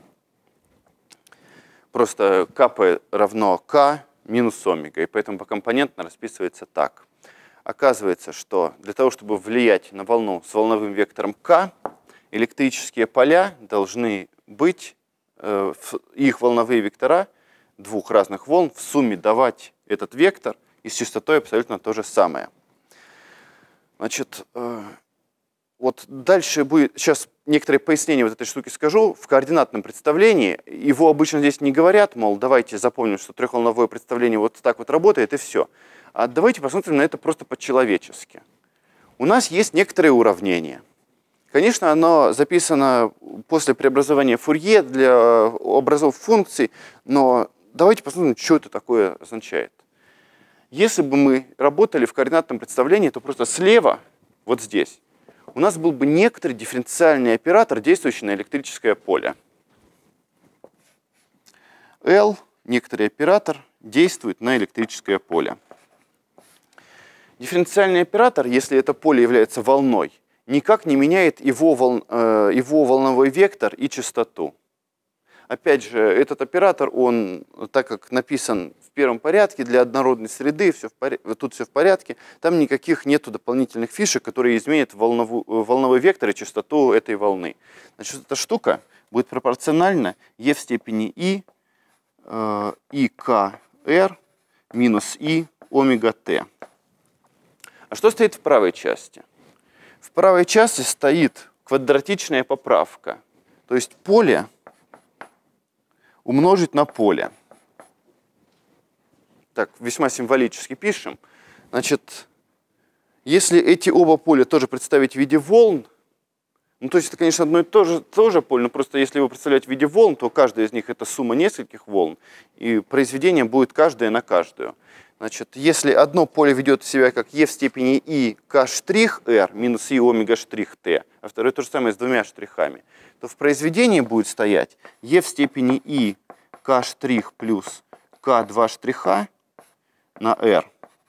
Просто кп равно k минус омега, и поэтому покомпонентно расписывается так. Оказывается, что для того, чтобы влиять на волну с волновым вектором k, электрические поля должны быть, э, их волновые вектора двух разных волн в сумме давать этот вектор, и с частотой абсолютно то же самое. Значит, э, вот дальше будет, сейчас некоторые пояснения вот этой штуки скажу. В координатном представлении, его обычно здесь не говорят, мол, давайте запомним, что трехволновое представление вот так вот работает, и все. А давайте посмотрим на это просто по-человечески. у нас есть некоторые уравнения. Конечно, оно записано после преобразования Фурье для образов функций, но давайте посмотрим, что это такое означает. Если бы мы работали в координатном представлении, то просто слева, вот здесь, у нас был бы некоторый дифференциальный оператор, действующий на электрическое поле. L, некоторый оператор, действует на электрическое поле. Дифференциальный оператор, если это поле является волной, никак не меняет его, волн, э, его волновой вектор и частоту. Опять же, этот оператор, он, так как написан в первом порядке для однородной среды, все в порядке, тут все в порядке, там никаких нету дополнительных фишек, которые изменят волнову, волновой вектор и частоту этой волны. Значит, эта штука будет пропорциональна e в степени i, э, и k r минус i омега t. А что стоит в правой части? В правой части стоит квадратичная поправка, то есть поле умножить на поле. Так, весьма символически пишем. Значит, если эти оба поля тоже представить в виде волн, ну, то есть это, конечно, одно и то же, то же поле, но просто если его представлять в виде волн, то каждая из них это сумма нескольких волн, и произведение будет каждое на каждую. Значит, если одно поле ведет себя как e в степени i k штрих r минус i омега штрих t, а второе то же самое с двумя штрихами, то в произведении будет стоять e в степени i k штрих плюс k два штриха на r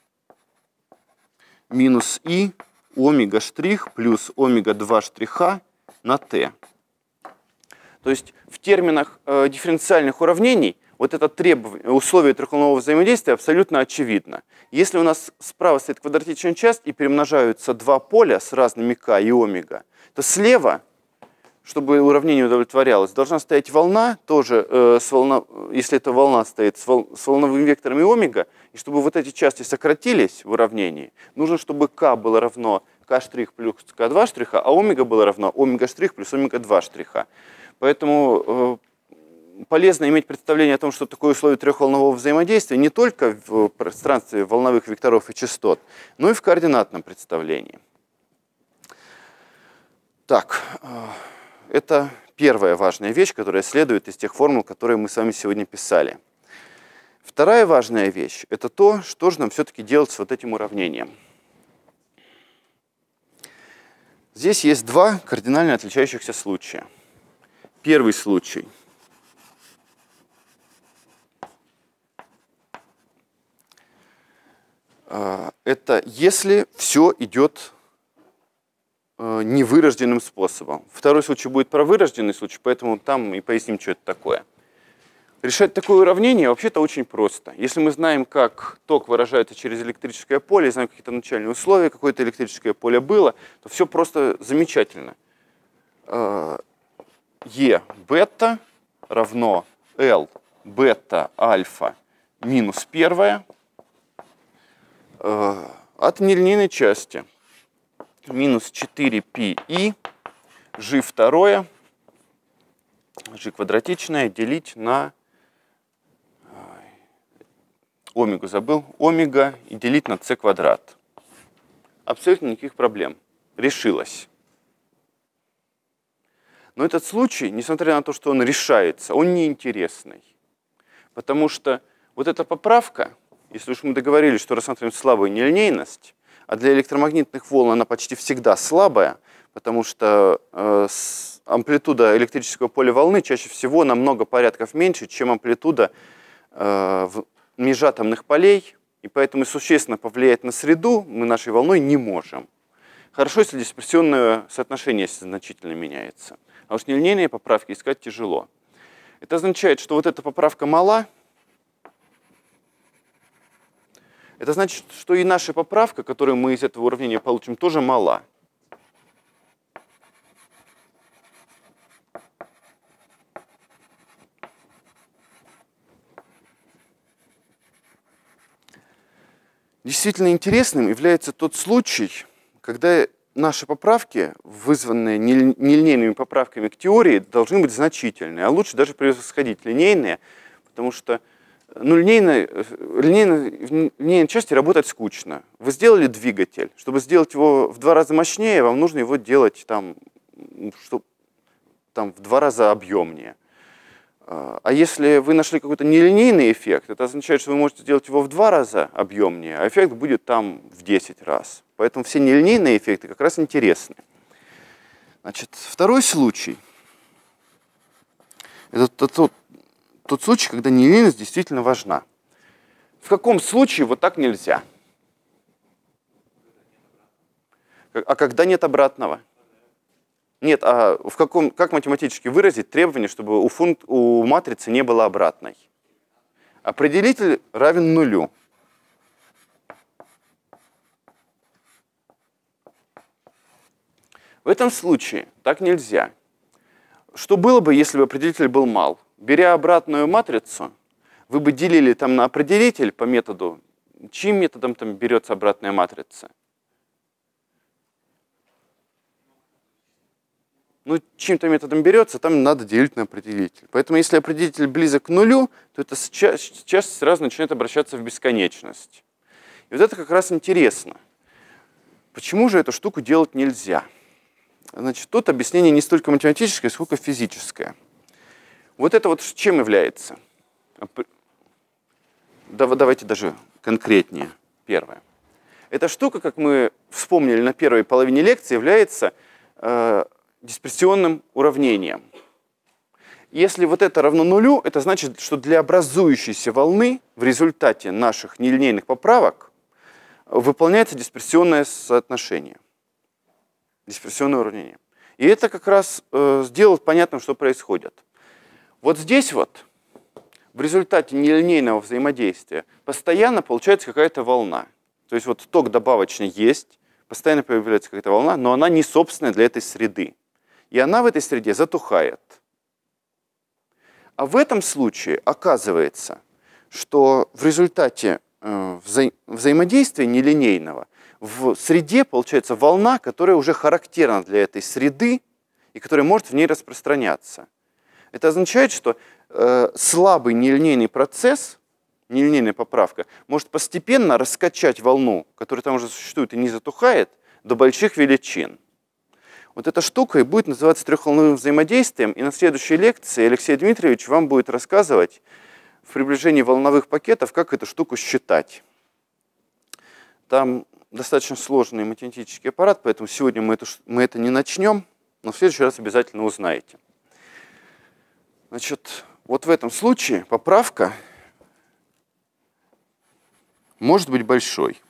минус i омега штрих плюс омега два штриха на t. То есть в терминах э, дифференциальных уравнений вот это требование, условие трехволнового взаимодействия абсолютно очевидно. Если у нас справа стоит квадратичная часть и перемножаются два поля с разными k и омега, то слева, чтобы уравнение удовлетворялось, должна стоять волна, тоже, э, с волна, если эта волна стоит с, вол, с волновым вектором и омега, и чтобы вот эти части сократились в уравнении, нужно, чтобы k было равно k штрих плюс k два штриха, а омега было равно омега штрих плюс омега два штриха. Поэтому э, полезно иметь представление о том, что такое условие трехволнового взаимодействия не только в пространстве волновых векторов и частот, но и в координатном представлении. Так, э, это первая важная вещь, которая следует из тех формул, которые мы с вами сегодня писали. Вторая важная вещь – это то, что же нам все-таки делать с вот этим уравнением. Здесь есть два кардинально отличающихся случая. Первый случай – это если все идет невырожденным способом. Второй случай будет про вырожденный случай, поэтому там и поясним, что это такое. Решать такое уравнение вообще-то очень просто. Если мы знаем, как ток выражается через электрическое поле, знаем какие-то начальные условия, какое-то электрическое поле было, то все просто замечательно. Е бета равно L бета альфа минус первая от нелинейной части. Минус четыре пи и g второе, g квадратичное делить на омегу забыл, омега и делить на c квадрат. Абсолютно никаких проблем. Решилось. Но этот случай, несмотря на то, что он решается, он неинтересный. Потому что вот эта поправка, если уж мы договорились, что рассматриваем слабую нелинейность, а для электромагнитных волн она почти всегда слабая, потому что э, амплитуда электрического поля волны чаще всего на много порядков меньше, чем амплитуда э, межатомных полей, и поэтому существенно повлиять на среду мы нашей волной не можем. Хорошо, если дисперсионное соотношение значительно меняется. А уж нелинейные поправки искать тяжело. Это означает, что вот эта поправка мала. Это значит, что и наша поправка, которую мы из этого уравнения получим, тоже мала. Действительно интересным является тот случай, когда наши поправки, вызванные нелинейными поправками к теории, должны быть значительные, а лучше даже превосходить линейные, потому что ну, линейной, линейной, в линейной части работать скучно. Вы сделали двигатель. Чтобы сделать его в два раза мощнее, вам нужно его делать там, что, там, в два раза объемнее. А если вы нашли какой-то нелинейный эффект, это означает, что вы можете сделать его в два раза объемнее, а эффект будет там в десять раз. Поэтому все нелинейные эффекты как раз интересны. Значит, второй случай. Это тот, тот, тот случай, когда нелинейность действительно важна. В каком случае вот так нельзя? А когда нет обратного? Нет, а в каком, как математически выразить требование, чтобы у, функ, у матрицы не было обратной? Определитель равен нулю. В этом случае так нельзя. Что было бы, если бы определитель был мал? Беря обратную матрицу, вы бы делили там на определитель по методу. Чьим методом там берется обратная матрица? Ну, чьим-то методом берется, там надо делить на определитель. Поэтому если определитель близок к нулю, то эта часть сразу начинает обращаться в бесконечность. И вот это как раз интересно. Почему же эту штуку делать нельзя? Значит, тут объяснение не столько математическое, сколько физическое. Вот это вот чем является? Давайте даже конкретнее. Первое. Эта штука, как мы вспомнили на первой половине лекции, является э, дисперсионным уравнением. Если вот это равно нулю, это значит, что для образующейся волны в результате наших нелинейных поправок выполняется дисперсионное соотношение. Дисперсионное уравнение. И это как раз э, сделает понятным, что происходит. Вот здесь вот, в результате нелинейного взаимодействия, постоянно получается какая-то волна. То есть вот ток добавочный есть, постоянно появляется какая-то волна, но она не собственная для этой среды. И она в этой среде затухает. А в этом случае оказывается, что в результате э, вза взаимодействия нелинейного в среде получается волна, которая уже характерна для этой среды и которая может в ней распространяться. Это означает, что э, слабый нелинейный процесс, нелинейная поправка, может постепенно раскачать волну, которая там уже существует и не затухает, до больших величин. Вот эта штука и будет называться трехволновым взаимодействием, и на следующей лекции Алексей Дмитриевич вам будет рассказывать в приближении волновых пакетов, как эту штуку считать. Там достаточно сложный математический аппарат, поэтому сегодня мы, эту, мы это не начнем, но в следующий раз обязательно узнаете. Значит, вот в этом случае поправка может быть большой.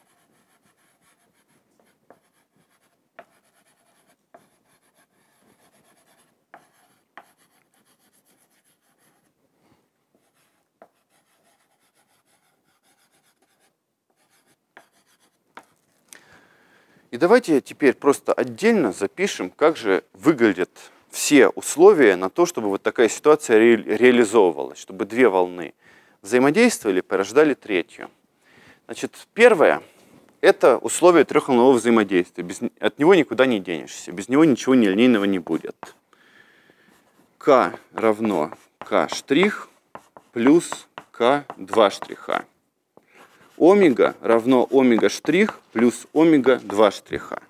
И давайте теперь просто отдельно запишем, как же выглядят все условия на то, чтобы вот такая ситуация ре реализовывалась, чтобы две волны взаимодействовали и порождали третью. Значит, первое – это условие трехволнового взаимодействия. Без, от него никуда не денешься, без него ничего нелинейного не будет. К равно К штрих плюс К два штриха. Омега равно омега штрих плюс омега два штриха.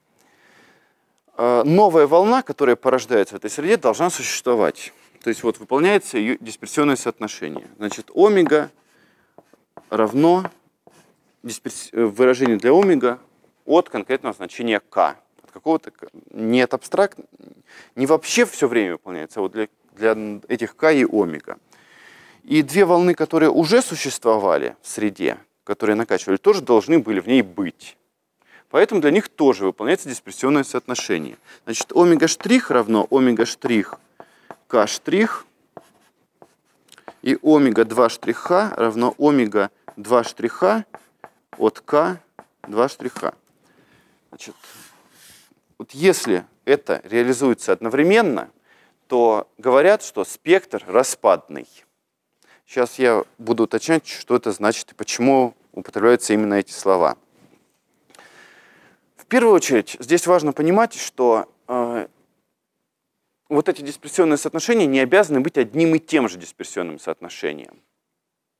Новая волна, которая порождается в этой среде, должна существовать. То есть вот выполняется ее дисперсионное соотношение. Значит, омега равно дисперс... выражению для омега от конкретного значения k. От какого-то не от абстракт, не вообще все время выполняется, а вот для, для этих k и омега. И две волны, которые уже существовали в среде, которые накачивали, тоже должны были в ней быть. Поэтому для них тоже выполняется дисперсионное соотношение. Значит, омега штрих равно омега штрих К штрих, и омега два штриха равно омега два штриха от К два штриха. Значит, вот если это реализуется одновременно, то говорят, что спектр распадный. Сейчас я буду уточнять, что это значит и почему употребляются именно эти слова. В первую очередь, здесь важно понимать, что э, вот эти дисперсионные соотношения не обязаны быть одним и тем же дисперсионным соотношением.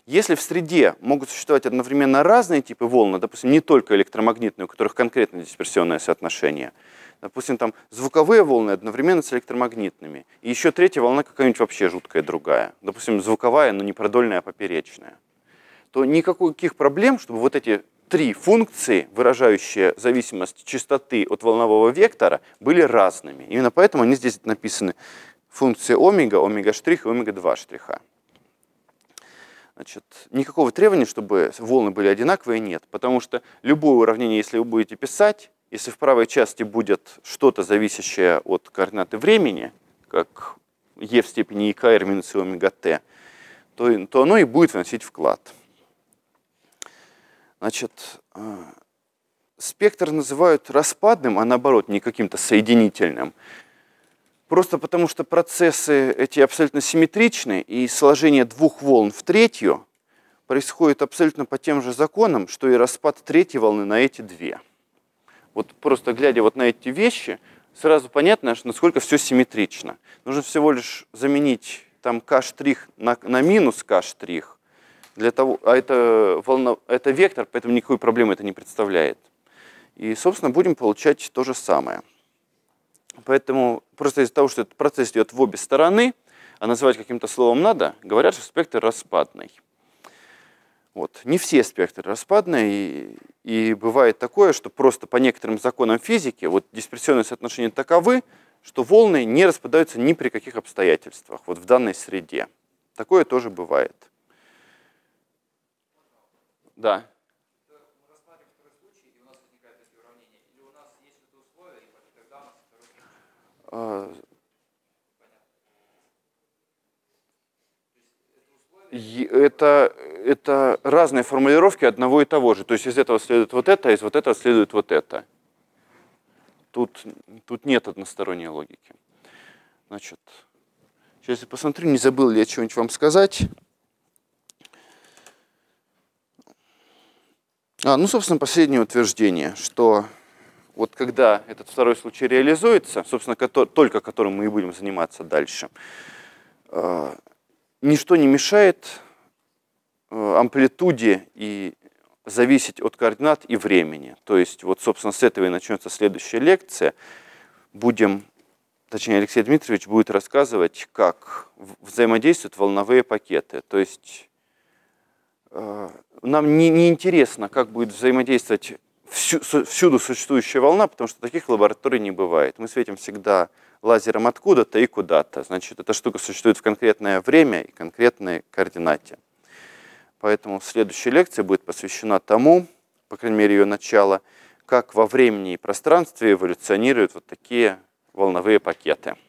Если в среде могут существовать одновременно разные типы волн, допустим, не только электромагнитные, у которых конкретно дисперсионное соотношение, допустим, там звуковые волны одновременно с электромагнитными, и еще третья волна какая-нибудь вообще жуткая другая, допустим, звуковая, но не продольная, а поперечная, то никаких проблем, чтобы вот эти три функции, выражающие зависимость частоты от волнового вектора, были разными. Именно поэтому они здесь написаны функции омега, омега-штрих и омега-два штриха. Значит, никакого требования, чтобы волны были одинаковые, нет. Потому что любое уравнение, если вы будете писать, если в правой части будет что-то, зависящее от координаты времени, как e в степени икр минус и омега t, то, то оно и будет вносить вклад. Значит, спектр называют распадным, а наоборот, не каким-то соединительным. Просто потому, что процессы эти абсолютно симметричны, и сложение двух волн в третью происходит абсолютно по тем же законам, что и распад третьей волны на эти две. Вот просто глядя вот на эти вещи, сразу понятно, насколько все симметрично. Нужно всего лишь заменить там k' на, на минус k', для того, а это, волна, это вектор, поэтому никакой проблемы это не представляет. И, собственно, будем получать то же самое. Поэтому просто из-за того, что этот процесс идет в обе стороны, а называть каким-то словом надо, говорят, что спектр распадный. Вот. Не все спектры распадные, и, и бывает такое, что просто по некоторым законам физики вот дисперсионные соотношения таковы, что волны не распадаются ни при каких обстоятельствах вот в данной среде. Такое тоже бывает. Да. Это, это разные формулировки одного и того же. То есть из этого следует вот это, из вот этого следует вот это. Тут, тут нет односторонней логики. Значит, сейчас я посмотрю, не забыл ли я что-нибудь вам сказать. А, ну, собственно, последнее утверждение, что вот когда этот второй случай реализуется, собственно, который, только которым мы и будем заниматься дальше, э, ничто не мешает э, амплитуде и зависеть от координат и времени. То есть, вот, собственно, с этого и начнется следующая лекция. Будем, точнее, Алексей Дмитриевич будет рассказывать, как взаимодействуют волновые пакеты. То есть, э, нам не, не интересно, как будет взаимодействовать всюду существующая волна, потому что таких лабораторий не бывает. Мы светим всегда лазером откуда-то и куда-то. Значит, эта штука существует в конкретное время и конкретной координате. Поэтому следующая лекция будет посвящена тому, по крайней мере ее начало, как во времени и пространстве эволюционируют вот такие волновые пакеты.